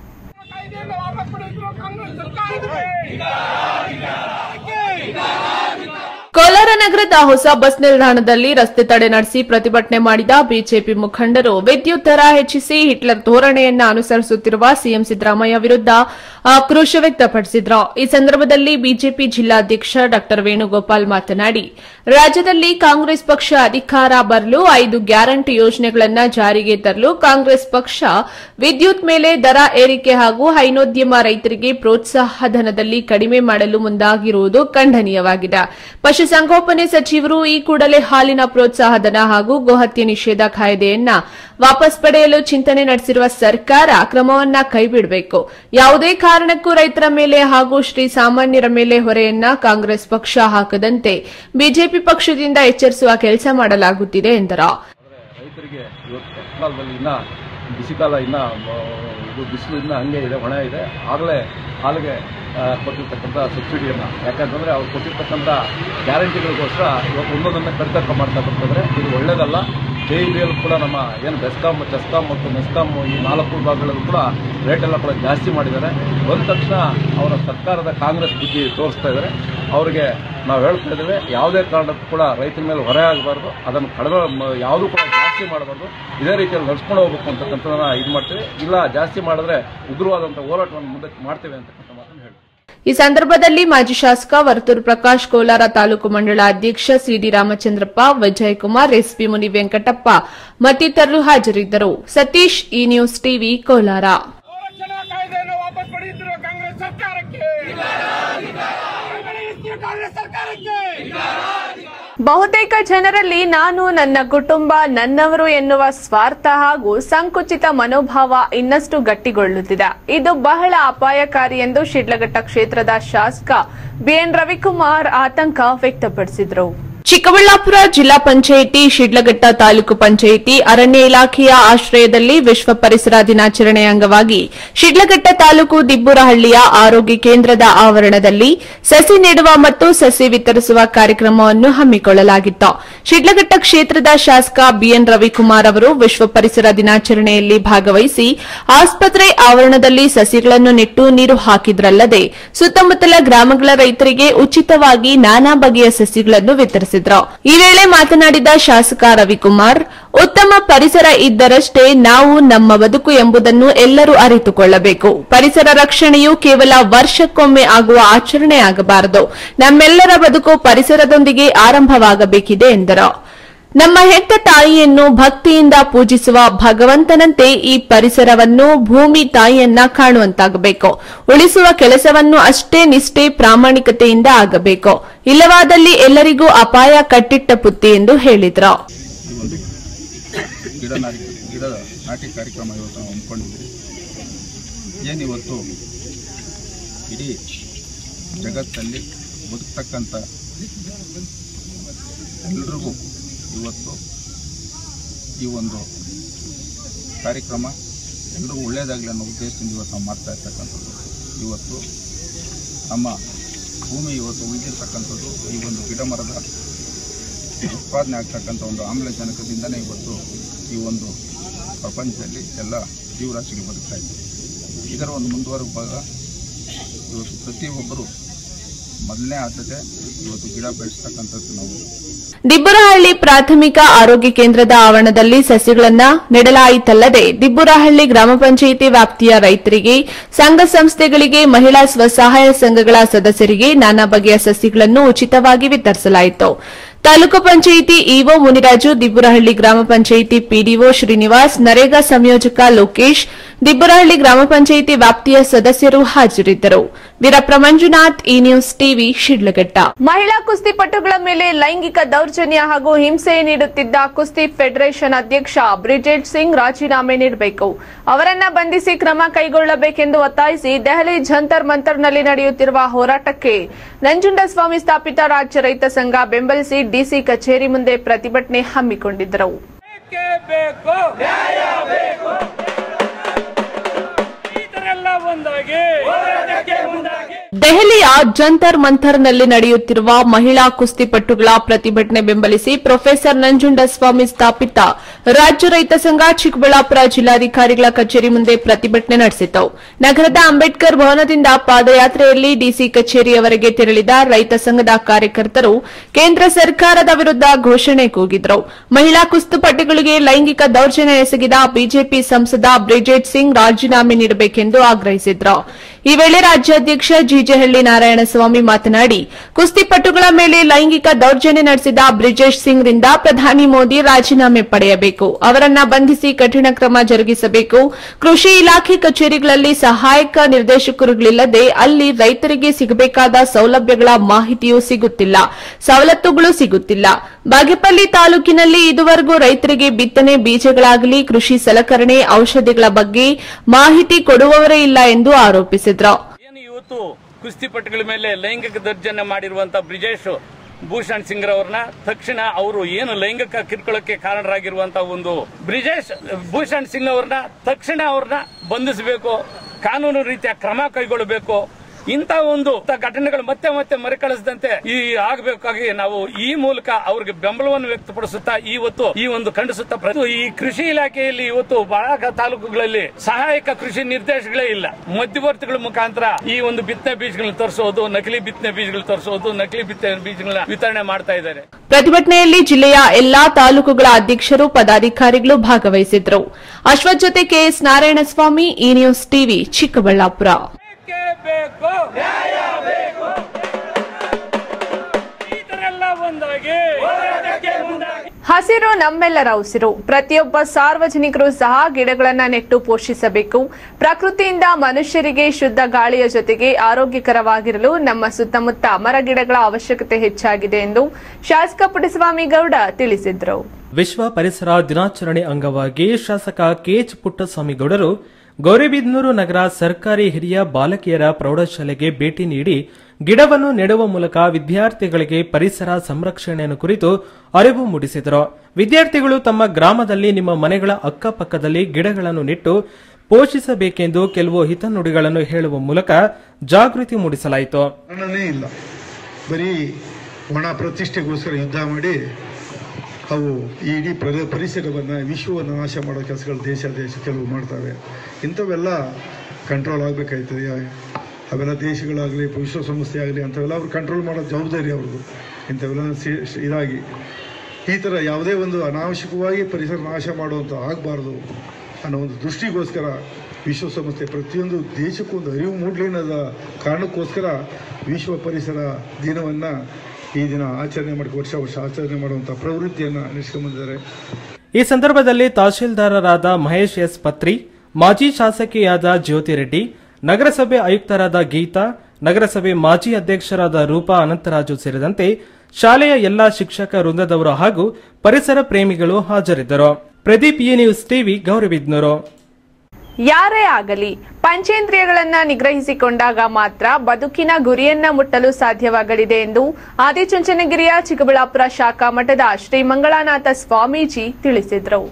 ಕೋಲಾರ ನಗರದ ಹೊಸ ಬಸ್ ನಿಲ್ದಾಣದಲ್ಲಿ ರಸ್ತೆ ತಡೆ ನಡೆಸಿ ಪ್ರತಿಭಟನೆ ಮಾಡಿದ ಬಿಜೆಪಿ ಮುಖಂಡರು ವಿದ್ಯುತ್ ದರ ಹೆಚ್ಚಿಸಿ ಹಿಟ್ಲರ್ ಧೋರಣೆಯನ್ನ ಅನುಸರಿಸುತ್ತಿರುವ ಸಿಎಂ ಸಿದ್ದರಾಮಯ್ಯ ವಿರುದ್ಧ ಆಕ್ರೋಶ ವ್ಯಕ್ತಪಡಿಸಿದರು. ಈ ಸಂದರ್ಭದಲ್ಲಿ ಬಿಜೆಪಿ ಜಿಲ್ಲಾಧ್ಯಕ್ಷ ಡಾ ವೇಣುಗೋಪಾಲ್ ಮಾತನಾಡಿ, ರಾಜ್ಯದಲ್ಲಿ ಕಾಂಗ್ರೆಸ್ ಪಕ್ಷ ಅಧಿಕಾರ ಬರಲು ಐದು ಗ್ಯಾರಂಟಿ ಯೋಜನೆಗಳನ್ನು ಜಾರಿಗೆ ತರಲು ಕಾಂಗ್ರೆಸ್ ಪಕ್ಷ ವಿದ್ಯುತ್ ಮೇಲೆ ದರ ಏರಿಕೆ ಹಾಗೂ ಹೈನೋದ್ಯಮ ರೈತರಿಗೆ ಪ್ರೋತ್ಸಾಹ ಧನದಲ್ಲಿ ಕಡಿಮೆ ಮಾಡಲು ಮುಂದಾಗಿರುವುದು ಖಂಡನೀಯವಾಗಿದೆ. ಪಶುಸಂಗೋಪನೆ ಸಚಿವರು ಈ ಕೂಡಲೇ ಹಾಲಿನ ಪ್ರೋತ್ಸಾಹ ಧನ ಹಾಗೂ ಗೋಹತ್ಯೆ ನಿಷೇಧ ಕಾಯ್ದೆಯನ್ನ ವಾಪಸ್ ಪಡೆಯಲು ಚಿಂತನೆ ನಡೆಸಿರುವ ಸರ್ಕಾರ ಕ್ರಮವನ್ನ ಕೈಬಿಡಬೇಕು. ಯಾವುದೇ ಕಾರಣಕ್ಕೂ ರೈತರ ಮೇಲೆ ಹಾಗೂ ಶ್ರೀ ಸಾಮಾನ್ಯರ ಮೇಲೆ ಹೊರೆಯನ್ನ ಕಾಂಗ್ರೆಸ್ ಪಕ್ಷ ಹಾಕದಂತೆ ಬಿಜೆಪಿ ಪಕ್ಷದಿಂದ ಎಚ್ಚರಿಸುವ ಕೆಲಸ ಮಾಡಲಾಗುತ್ತಿದೆ ಎಂದರು. ರೈತರಿಗೆ ಬಿಸಿಕಾಲ ಇನ್ನ ಇದು ಬಿಸಿಲು ಇನ್ನ ಹಂಗೆ ಇದೆ, ಒಣ ಇದೆ. ಆಗಲೇ ಹಾಲಿಗೆ ಕೊಟ್ಟಿರ್ತಕ್ಕಂಥ ಸಬ್ಸಿಡಿಯನ್ನು, ಯಾಕಂತಂದರೆ ಅವ್ರು ಕೊಟ್ಟಿರ್ತಕ್ಕಂಥ ಗ್ಯಾರಂಟಿಗಳಿಗೋಸ್ಕರ ಇವತ್ತು ಒಂದೊಂದನ್ನು ಕಡಿತಕ್ಕ ಮಾಡ್ತಾ ಬರ್ತಂದರೆ ಇದು ಒಳ್ಳೆಯದಲ್ಲ. ಕೆ ಇ ಬಿಯಲ್ಲಿ ಕೂಡ ನಮ್ಮ ಏನು ಬೆಸ್ಕಾಮ್, ಚೆಸ್ಕಾಮ್ ಮತ್ತು ಮೆಸ್ಕಾಮ್ ಈ ನಾಲ್ಕು ವಿಭಾಗಗಳಲ್ಲೂ ಕೂಡ ರೇಟೆಲ್ಲ ಕೂಡ ಜಾಸ್ತಿ ಮಾಡಿದ್ದಾರೆ. ಬಂದ ತಕ್ಷಣ ಅವರ ಸರ್ಕಾರದ ಕಾಂಗ್ರೆಸ್ ಬುದ್ಧಿ ತೋರಿಸ್ತಾ ಇದ್ದಾರೆ. ಅವರಿಗೆ ನಾವು ಹೇಳ್ತಾ ಇದ್ದೇವೆ, ಯಾವುದೇ ಕಾರಣಕ್ಕೂ ಕೂಡ ರೈತರ ಮೇಲೆ ಹೊರೆ ಆಗಬಾರ್ದು, ಅದನ್ನು ಕಡಿಮೆ ಯಾವುದೂ ಕೂಡ ಜಾಸ್ತಿ ಮಾಡಬಾರ್ದು, ಇದೇ ರೀತಿಯಲ್ಲಿ ನಡ್ಸ್ಕೊಂಡು ಹೋಗ್ಬೇಕು ಅಂತಕ್ಕಂಥದ್ದನ್ನ ಇದು ಮಾಡ್ತೀವಿ. ಇಲ್ಲ ಜಾಸ್ತಿ ಮಾಡಿದ್ರೆ ಉಗ್ರವಾದಂಥ ಹೋರಾಟವನ್ನು ಮುಂದಕ್ಕೆ ಮಾಡ್ತೇವೆ ಅಂತಕ್ಕಂಥ ಮಾತನ್ನು ಹೇಳ್ತೀವಿ. ಈ ಸಂದರ್ಭದಲ್ಲಿ ಮಾಜಿ ಶಾಸಕ ವರ್ತೂರು ಪ್ರಕಾಶ್, ಕೋಲಾರ ತಾಲೂಕು ಮಂಡಳ ಅಧ್ಯಕ್ಷ ಸಿಡಿ ರಾಮಚಂದ್ರಪ್ಪ, ವಿಜಯಕುಮಾರ್, ಎಸ್ಪಿ ಮುನಿ ವೆಂಕಟಪ್ಪ ಮತ್ತಿತರರು ಹಾಜರಿದ್ದರು. Satish, E news TV, Kolar. ಬಹುತೇಕ ಜನರಲ್ಲಿ ನಾನು, ನನ್ನ ಕುಟುಂಬ, ನನ್ನವರು ಎನ್ನುವ ಸ್ವಾರ್ಥ ಹಾಗೂ ಸಂಕುಚಿತ ಮನೋಭಾವ ಇನ್ನಷ್ಟು ಗಟ್ಟಿಗೊಳ್ಳುತ್ತಿದೆ. ಇದು ಬಹಳ ಅಪಾಯಕಾರಿ ಎಂದು ಶಿಡ್ಲಘಟ್ಟ ಕ್ಷೇತ್ರದ ಶಾಸಕ ಬಿಎನ್ ರವಿಕುಮಾರ್ ಆತಂಕ ವ್ಯಕ್ತಪಡಿಸಿದರು. ಚಿಕ್ಕಬಳ್ಳಾಪುರ ಜಿಲ್ಲಾ ಪಂಚಾಯಿತಿ, ಶಿಡ್ಲಘಟ್ಟ ತಾಲೂಕು ಪಂಚಾಯಿತಿ, ಅರಣ್ಯ ಇಲಾಖೆಯ ಆಶ್ರಯದಲ್ಲಿ ವಿಶ್ವ ಪರಿಸರ ದಿನಾಚರಣೆ ಅಂಗವಾಗಿ ಶಿಡ್ಲಘಟ್ಟ ತಾಲೂಕು ದಿಬ್ಬುರಹಳ್ಳಿಯ ಆರೋಗ್ಯ ಕೇಂದ್ರದ ಆವರಣದಲ್ಲಿ ಸಸಿ ನೆಡುವ ಮತ್ತು ಸಸಿ ವಿತರಿಸುವ ಕಾರ್ಯಕ್ರಮವನ್ನು ಹಮ್ಮಿಕೊಳ್ಳಲಾಗಿತ್ತು. ಶಿಡ್ಲಘಟ್ಟ ಕ್ಷೇತ್ರದ ಶಾಸಕ ಬಿಎನ್ ರವಿಕುಮಾರ್ ಅವರು ವಿಶ್ವ ಪರಿಸರ ದಿನಾಚರಣೆಯಲ್ಲಿ ಭಾಗವಹಿಸಿ ಆಸ್ಪತ್ರೆ ಆವರಣದಲ್ಲಿ ಸಸಿಗಳನ್ನು ನೆಟ್ಟು ನೀರು ಹಾಕಿದ್ರಲ್ಲದೆ ಸುತ್ತಮುತ್ತಲ ಗ್ರಾಮಗಳ ರೈತರಿಗೆ ಉಚಿತವಾಗಿ ನಾನಾ ಬಗೆಯ ಸಸಿಗಳನ್ನು ವಿತರಿಸಿದರು. ಈ ವೇಳೆ ಮಾತನಾಡಿದ ಶಾಸಕ ರವಿಕುಮಾರ್, ಉತ್ತಮ ಪರಿಸರ ಇದ್ದರಷ್ಟೇ ನಾವು ನಮ್ಮ ಬದುಕು ಎಂಬುದನ್ನು ಎಲ್ಲರೂ ಅರಿತುಕೊಳ್ಳಬೇಕು. ಪರಿಸರ ರಕ್ಷಣೆಯು ಕೇವಲ ವರ್ಷಕ್ಕೊಮ್ಮೆ ಆಗುವ ಆಚರಣೆಯಾಗಬಾರದು. ನಮ್ಮೆಲ್ಲರ ಬದುಕು ಪರಿಸರದೊಂದಿಗೆ ಆರಂಭವಾಗಬೇಕಿದೆ ಎಂದರು. ನಮ್ಮ ಹೆತ್ತ ತಾಯಿಯನ್ನು ಭಕ್ತಿಯಿಂದ ಪೂಜಿಸುವ ಭಗವಂತನಂತೆ ಈ ಪರಿಸರವನ್ನು ಭೂಮಿ ತಾಯಿಯನ್ನ ಕಾಣುವಂತಾಗಬೇಕು. ಉಳಿಸುವ ಕೆಲಸವನ್ನು ಅಷ್ಟೇ ನಿಷ್ಠೆ ಪ್ರಾಮಾಣಿಕತೆಯಿಂದ ಆಗಬೇಕು. ಇಲ್ಲವಾದಲ್ಲಿ ಎಲ್ಲರಿಗೂ ಅಪಾಯ ಕಟ್ಟಿಟ್ಟ ಪುತ್ತಿ ಎಂದು ಹೇಳಿದರು. ಗಿಡ ನಾಟಿ ಕಾರ್ಯಕ್ರಮ ಇವತ್ತು ನಾವು ಹಮ್ಮಿಕೊಂಡಿದ್ದೀವಿ. ಏನಿವತ್ತು ಇಡೀ ಜಗತ್ತಲ್ಲಿ ಬದುಕ್ತಕ್ಕಂಥ ಎಲ್ರಿಗೂ ಇವತ್ತು ಈ ಒಂದು ಕಾರ್ಯಕ್ರಮ ಎಲ್ರಿಗೂ ಒಳ್ಳೆಯದಾಗಲಿ ಅನ್ನೋ ಉದ್ದೇಶದಿಂದ ಇವತ್ತು ನಾವು ಮಾಡ್ತಾ ಇರ್ತಕ್ಕಂಥದ್ದು. ಇವತ್ತು ನಮ್ಮ ಭೂಮಿ ಇವತ್ತು ಉಳಿದಿರ್ತಕ್ಕಂಥದ್ದು ಈ ಒಂದು ಗಿಡ ಮರದ ಉತ್ಪಾದನೆ ಆಗ್ತಕ್ಕಂಥ ಒಂದು ಆಮ್ಲಜನಕದಿಂದನೇ ಇವತ್ತು ಈ ಒಂದು ಪ್ರಪಂಚದಲ್ಲಿ ಎಲ್ಲ ಜೀವರಾಶಿಗೆ ಬದುಕ್ತಾ ಇದೆ. ಇದರ ಒಂದು ಮುಂದುವರೆದ ಭಾಗ ಇವತ್ತು ಪ್ರತಿಯೊಬ್ಬರು ಮೊದಲನೇ ಆದ್ಯತೆ ಇವತ್ತು ಗಿಡ ಬೆಳೆಸ್ತಕ್ಕಂಥದ್ದು. ನಾವು ದಿಬ್ಬುರಹಳ್ಳಿ ಪ್ರಾಥಮಿಕ ಆರೋಗ್ಯ ಕೇಂದ್ರದ ಆವರಣದಲ್ಲಿ ಸಸಿಗಳನ್ನು ನೆಡಲಾಯಿತಲ್ಲದೆ ದಿಬ್ಬುರಹಳ್ಳಿ ಗ್ರಾಮ ಪಂಚಾಯಿತಿ ವ್ಯಾಪ್ತಿಯ ರೈತರಿಗೆ, ಸಂಘ ಸಂಸ್ಥೆಗಳಿಗೆ, ಮಹಿಳಾ ಸ್ವಸಹಾಯ ಸಂಘಗಳ ಸದಸ್ಯರಿಗೆ ನಾನಾ ಬಗೆಯ ಸಸಿಗಳನ್ನು ಉಚಿತವಾಗಿ ವಿತರಿಸಲಾಯಿತು. ತಾಲೂಕು ಪಂಚಾಯಿತಿ ಇಒ ಮುನಿರಾಜು, ದಿಬ್ಬುರಹಳ್ಳಿ ಗ್ರಾಮ ಪಂಚಾಯಿತಿ ಪಿಡಿಒ ಶ್ರೀನಿವಾಸ್, ನರೇಗಾ ಸಂಯೋಜಕ ಲೋಕೇಶ್, ದಿಬ್ಬುರಹಳ್ಳಿ ಗ್ರಾಮ ಪಂಚಾಯಿತಿ ವ್ಯಾಪ್ತಿಯ ಸದಸ್ಯರು ಹಾಜರಿದ್ದರು. Veerappa Manjunath, E news TV, Shidlaghatta. ಮಹಿಳಾ ಕುಸ್ತಿಪಟುಗಳ ಮೇಲೆ ಲೈಂಗಿಕ ದೌರ್ಜನ್ಯ ಹಾಗೂ ಹಿಂಸೆ ನೀಡುತ್ತಿದ್ದ ಕುಸ್ತಿ ಫೆಡರೇಷನ್ ಅಧ್ಯಕ್ಷ ಬ್ರಿಜೇಟ್ ಸಿಂಗ್ ರಾಜೀನಾಮೆ ನೀಡಬೇಕು. ಅವರನ್ನ ಬಂಧಿಸಿ ಕ್ರಮ ಕೈಗೊಳ್ಳಬೇಕೆಂದು ಒತ್ತಾಯಿಸಿ ದೆಹಲಿ ಜಂತರ್ ಮಂತರ್ನಲ್ಲಿ ನಡೆಯುತ್ತಿರುವ ಹೋರಾಟಕ್ಕೆ ನಂಜುಂಡಸ್ವಾಮಿ ಸ್ಥಾಪಿತ ರಾಜ್ಯ ರೈತ ಸಂಘ ಬೆಂಬಲಿಸಿ ಡಿಸಿ ಕಚೇರಿ ಮುಂದೆ ಪ್ರತಿಭಟನೆ ಹಮ್ಮಿಕೊಂಡಿದ್ದರು. ದೆಹಲಿಯ ಜಂತರ್ ಮಂತರ್ನಲ್ಲಿ ನಡೆಯುತ್ತಿರುವ ಮಹಿಳಾ ಕುಸ್ತಿಪಟುಗಳ ಪ್ರತಿಭಟನೆ ಬೆಂಬಲಿಸಿ ಪ್ರೊಫೆಸರ್ ನಂಜುಂಡಸ್ವಾಮಿ ಸ್ಥಾಪಿತ ರಾಜ್ಯ ರೈತ ಸಂಘ ಚಿಕ್ಕಬಳ್ಳಾಪುರ ಜಿಲ್ಲಾಧಿಕಾರಿಗಳ ಕಚೇರಿ ಮುಂದೆ ಪ್ರತಿಭಟನೆ ನಡೆಸಿತು. ನಗರದ ಅಂಬೇಡ್ಕರ್ ಭವನದಿಂದ ಪಾದಯಾತ್ರೆಯಲ್ಲಿ ಡಿಸಿ ಕಚೇರಿಯವರೆಗೆ ತೆರಳಿದ ರೈತ ಸಂಘದ ಕಾರ್ಯಕರ್ತರು ಕೇಂದ್ರ ಸರ್ಕಾರದ ವಿರುದ್ಧ ಘೋಷಣೆ ಕೂಗಿದರು. ಮಹಿಳಾ ಕುಸ್ತಿಪಟುಗಳಿಗೆ ಲೈಂಗಿಕ ದೌರ್ಜನ್ಯ ಎಸಗಿದ ಬಿಜೆಪಿ ಸಂಸದ ಬ್ರಿಜೇಟ್ ಸಿಂಗ್ ರಾಜೀನಾಮೆ ನೀಡಬೇಕೆಂದು ಆಗ್ರಹಿಸಿದರು. ಈ ವೇಳೆ ರಾಜ್ಯಾಧ್ಯಕ್ಷ ಜಿಜೆಹಳ್ಳಿ ನಾರಾಯಣಸ್ವಾಮಿ ಮಾತನಾಡಿ, ಕುಸ್ತಿಪಟುಗಳ ಮೇಲೆ ಲೈಂಗಿಕ ದೌರ್ಜನ್ಯ ನಡೆಸಿದ ಬ್ರಿಜೇಶ್ ಸಿಂಗ್ ರಿಂದ ಪ್ರಧಾನಿ ಮೋದಿ ರಾಜೀನಾಮೆ ಪಡೆಯಬೇಕು. ಅವರನ್ನ ಬಂಧಿಸಿ ಕಠಿಣ ಕ್ರಮ ಜರುಗಿಸಬೇಕು. ಕೃಷಿ ಇಲಾಖೆ ಕಚೇರಿಗಳಲ್ಲಿ ಸಹಾಯಕ ನಿರ್ದೇಶಕರುಗಳಿಲ್ಲದೆ ಅಲ್ಲಿ ರೈತರಿಗೆ ಸಿಗಬೇಕಾದ ಸೌಲಭ್ಯಗಳ ಮಾಹಿತಿಯೂ ಸಿಗುತ್ತಿಲ್ಲ, ಸವಲತ್ತುಗಳು ಸಿಗುತ್ತಿಲ್ಲ. ಬಾಗೇಪಲ್ಲಿ ತಾಲೂಕಿನಲ್ಲಿ ಇದುವರೆಗೂ ರೈತರಿಗೆ ಬಿತ್ತನೆ ಬೀಜಗಳಾಗಲಿ, ಕೃಷಿ ಸಲಕರಣೆ, ಔಷಧಿಗಳ ಬಗ್ಗೆ ಮಾಹಿತಿ ಕೊಡುವವರೇ ಇಲ್ಲ ಎಂದು ಆರೋಪಿಸಿದರು. ಇವತ್ತು ಕುಸ್ತಿಪಟುಗಳ ಮೇಲೆ ಲೈಂಗಿಕ ದೌರ್ಜನ್ಯ ಮಾಡಿರುವಂತಹ ಬ್ರಿಜೇಶ್ ಭೂಷಣ್ ಸಿಂಗ್ ರವರನ್ನ ತಕ್ಷಣ ಅವರು ಏನು ಲೈಂಗಿಕ ಕಿರುಕುಳಕ್ಕೆ ಕಾರಣರಾಗಿರುವಂತಹ ಒಂದು ಬ್ರಿಜೇಶ್ ಭೂಷಣ್ ಸಿಂಗ್ ಅವರನ್ನ ತಕ್ಷಣ ಅವ್ರನ್ನ ಬಂಧಿಸಬೇಕು, ಕಾನೂನು ರೀತಿಯ ಕ್ರಮ ಕೈಗೊಳ್ಳಬೇಕು. ಇಂಥ ಒಂದು ಘಟನೆಗಳು ಮತ್ತೆ ಮತ್ತೆ ಮರುಕಳಿಸದಂತೆ ಈ ಆಗಬೇಕಾಗಿ ನಾವು ಈ ಮೂಲಕ ಅವರಿಗೆ ಬೆಂಬಲವನ್ನು ವ್ಯಕ್ತಪಡಿಸುತ್ತಾ ಇವತ್ತು ಈ ಒಂದು ಖಂಡಿಸುತ್ತಾ ಈ ಕೃಷಿ ಇಲಾಖೆಯಲ್ಲಿ ಇವತ್ತು ಬಹಳ ತಾಲೂಕುಗಳಲ್ಲಿ ಸಹಾಯಕ ಕೃಷಿ ನಿರ್ದೇಶಕಗಳೇ ಇಲ್ಲ. ಮಧ್ಯವರ್ತಿಗಳ ಮುಖಾಂತರ ಈ ಒಂದು ಬಿತ್ತನೆ ಬೀಜಗಳನ್ನ ತರಿಸೋದು, ನಕಲಿ ಬಿತ್ತನೆ ಬೀಜಗಳು ತರಿಸೋದು, ನಕಲಿ ಬಿತ್ತನೆ ಬೀಜಗಳನ್ನ ವಿತರಣೆ ಮಾಡ್ತಾ ಇದ್ದಾರೆ. ಪ್ರತಿಭಟನೆಯಲ್ಲಿ ಜಿಲ್ಲೆಯ ಎಲ್ಲಾ ತಾಲೂಕುಗಳ ಅಧ್ಯಕ್ಷರು, ಪದಾಧಿಕಾರಿಗಳು ಭಾಗವಹಿಸಿದ್ರು. ಅಶ್ವಥ್ ಜೊತೆ K S Narayanaswamy, E news TV, Chikkaballapur. ಹಸಿರು ನಮ್ಮೆಲ್ಲರ ಉಸಿರು. ಪ್ರತಿಯೊಬ್ಬ ಸಾರ್ವಜನಿಕರು ಸಹ ಗಿಡಗಳನ್ನು ನೆಟ್ಟು ಪೋಷಿಸಬೇಕು. ಪ್ರಕೃತಿಯಿಂದ ಮನುಷ್ಯರಿಗೆ ಶುದ್ಧ ಗಾಳಿಯ ಜೊತೆಗೆ ಆರೋಗ್ಯಕರವಾಗಿರಲು ನಮ್ಮ ಸುತ್ತಮುತ್ತ ಮರಗಿಡಗಳ ಅವಶ್ಯಕತೆ ಹೆಚ್ಚಾಗಿದೆ ಎಂದು ಶಾಸಕ ಪುಟ್ಟಸ್ವಾಮಿ ಗೌಡ ತಿಳಿಸಿದರು. ವಿಶ್ವ ಪರಿಸರ ದಿನಾಚರಣೆ ಅಂಗವಾಗಿ ಶಾಸಕ ಕೆಎಚ್ ಪುಟ್ಟಸ್ವಾಮಿ ಗೌಡರು ಗೌರಿಬಿದನೂರು ನಗರ ಸರ್ಕಾರಿ ಹಿರಿಯ ಬಾಲಕಿಯರ ಪ್ರೌಢಶಾಲೆಗೆ ಭೇಟಿ ನೀಡಿ ಗಿಡವನ್ನು ನೆಡುವ ಮೂಲಕ ವಿದ್ಯಾರ್ಥಿಗಳಿಗೆ ಪರಿಸರ ಸಂರಕ್ಷಣೆಯನ್ನು ಕುರಿತು ಅರಿವು ಮೂಡಿಸಿದರು. ವಿದ್ಯಾರ್ಥಿಗಳು ತಮ್ಮ ಗ್ರಾಮದಲ್ಲಿ ನಿಮ್ಮ ಮನೆಗಳ ಅಕ್ಕಪಕ್ಕದಲ್ಲಿ ಗಿಡಗಳನ್ನು ನೆಟ್ಟು ಪೋಷಿಸಬೇಕೆಂದು ಕೆಲವು ಹಿತನುಡಿಗಳನ್ನು ಹೇಳುವ ಮೂಲಕ ಜಾಗೃತಿ ಮೂಡಿಸಲಾಯಿತು. ಇಲ್ಲ ಬರೀ ಒಣ ಪ್ರತಿಷ್ಠೆಗೋಸ್ಕರ ಯುದ್ಧ ಮಾಡಿ ಅವು ಇಡೀ ಪರಿಸರವನ್ನು ವಿಶ್ವವನ್ನು ನಾಶ ಮಾಡೋ ಕೆಲಸಗಳು ದೇಶ ದೇಶ ಕೆಲವು ಮಾಡ್ತವೆ. ಇಂಥವೆಲ್ಲ ಕಂಟ್ರೋಲ್ ಆಗಬೇಕಾಯ್ತದೆ. ಅವೆಲ್ಲ ದೇಶಗಳಾಗಲಿ ವಿಶ್ವಸಂಸ್ಥೆ ಆಗಲಿ ಅಂಥವೆಲ್ಲ ಅವ್ರು ಕಂಟ್ರೋಲ್ ಮಾಡೋ ಜವಾಬ್ದಾರಿ ಅವ್ರದ್ದು. ಇಂಥವೆಲ್ಲ ಇದಾಗಿ ಈ ಥರ ಯಾವುದೇ ಒಂದು ಅನಾವಶ್ಯಕವಾಗಿ ಪರಿಸರ ನಾಶ ಮಾಡುವಂಥ ಆಗಬಾರ್ದು ಅನ್ನೋ ಒಂದು ದೃಷ್ಟಿಗೋಸ್ಕರ ವಿಶ್ವಸಂಸ್ಥೆ ಪ್ರತಿಯೊಂದು ದೇಶಕ್ಕೂ ಒಂದು ಅರಿವು ಮೂಡಲಿ ಅನ್ನೋದ ಕಾರಣಕ್ಕೋಸ್ಕರ ವಿಶ್ವ ಪರಿಸರ ದಿನವನ್ನು ಈ ದಿನ ಆಚರಣೆ ಮಾಡಿ ವರ್ಷ ವರ್ಷ ಆಚರಣೆ ಮಾಡುವಂಥ ಪ್ರವೃತ್ತಿಯನ್ನು ನಡೆಸಿಕೊಂಡಿದ್ದಾರೆ. ಈ ಸಂದರ್ಭದಲ್ಲಿ ತಹಶೀಲ್ದಾರರಾದ ಮಹೇಶ್ ಎಸ್ ಪತ್ರಿ, ಮಾಜಿ ಶಾಸಕಿಯಾದ ಜ್ಯೋತಿ ರೆಡ್ಡಿ, ನಗರಸಭೆ ಆಯುಕ್ತರಾದ ಗೀತಾ, ನಗರಸಭೆ ಮಾಜಿ ಅಧ್ಯಕ್ಷರಾದ ರೂಪಾ ಅನಂತರಾಜು ಸೇರಿದಂತೆ ಶಾಲೆಯ ಎಲ್ಲಾ ಶಿಕ್ಷಕ ವೃಂದದವರು ಹಾಗೂ ಪರಿಸರ ಪ್ರೇಮಿಗಳು ಹಾಜರಿದ್ದರು. Pradeep E news TV Gauribidanur. ಯಾರೇ ಆಗಲಿ ಪಂಚೇಂದ್ರಿಯಗಳನ್ನ ನಿಗ್ರಹಿಸಿಕೊಂಡಾಗ ಮಾತ್ರ ಬದುಕಿನ ಗುರಿಯನ್ನ ಮುಟ್ಟಲು ಸಾಧ್ಯವಾಗಲಿದೆ ಎಂದು ಆದಿಚುಂಚನಗಿರಿಯ ಚಿಕ್ಕಬಳ್ಳಾಪುರ ಶಾಖಾ ಮಠದ ಶ್ರೀ ಮಂಗಳಾನಾಥ ಸ್ವಾಮೀಜಿ ತಿಳಿಸಿದರು.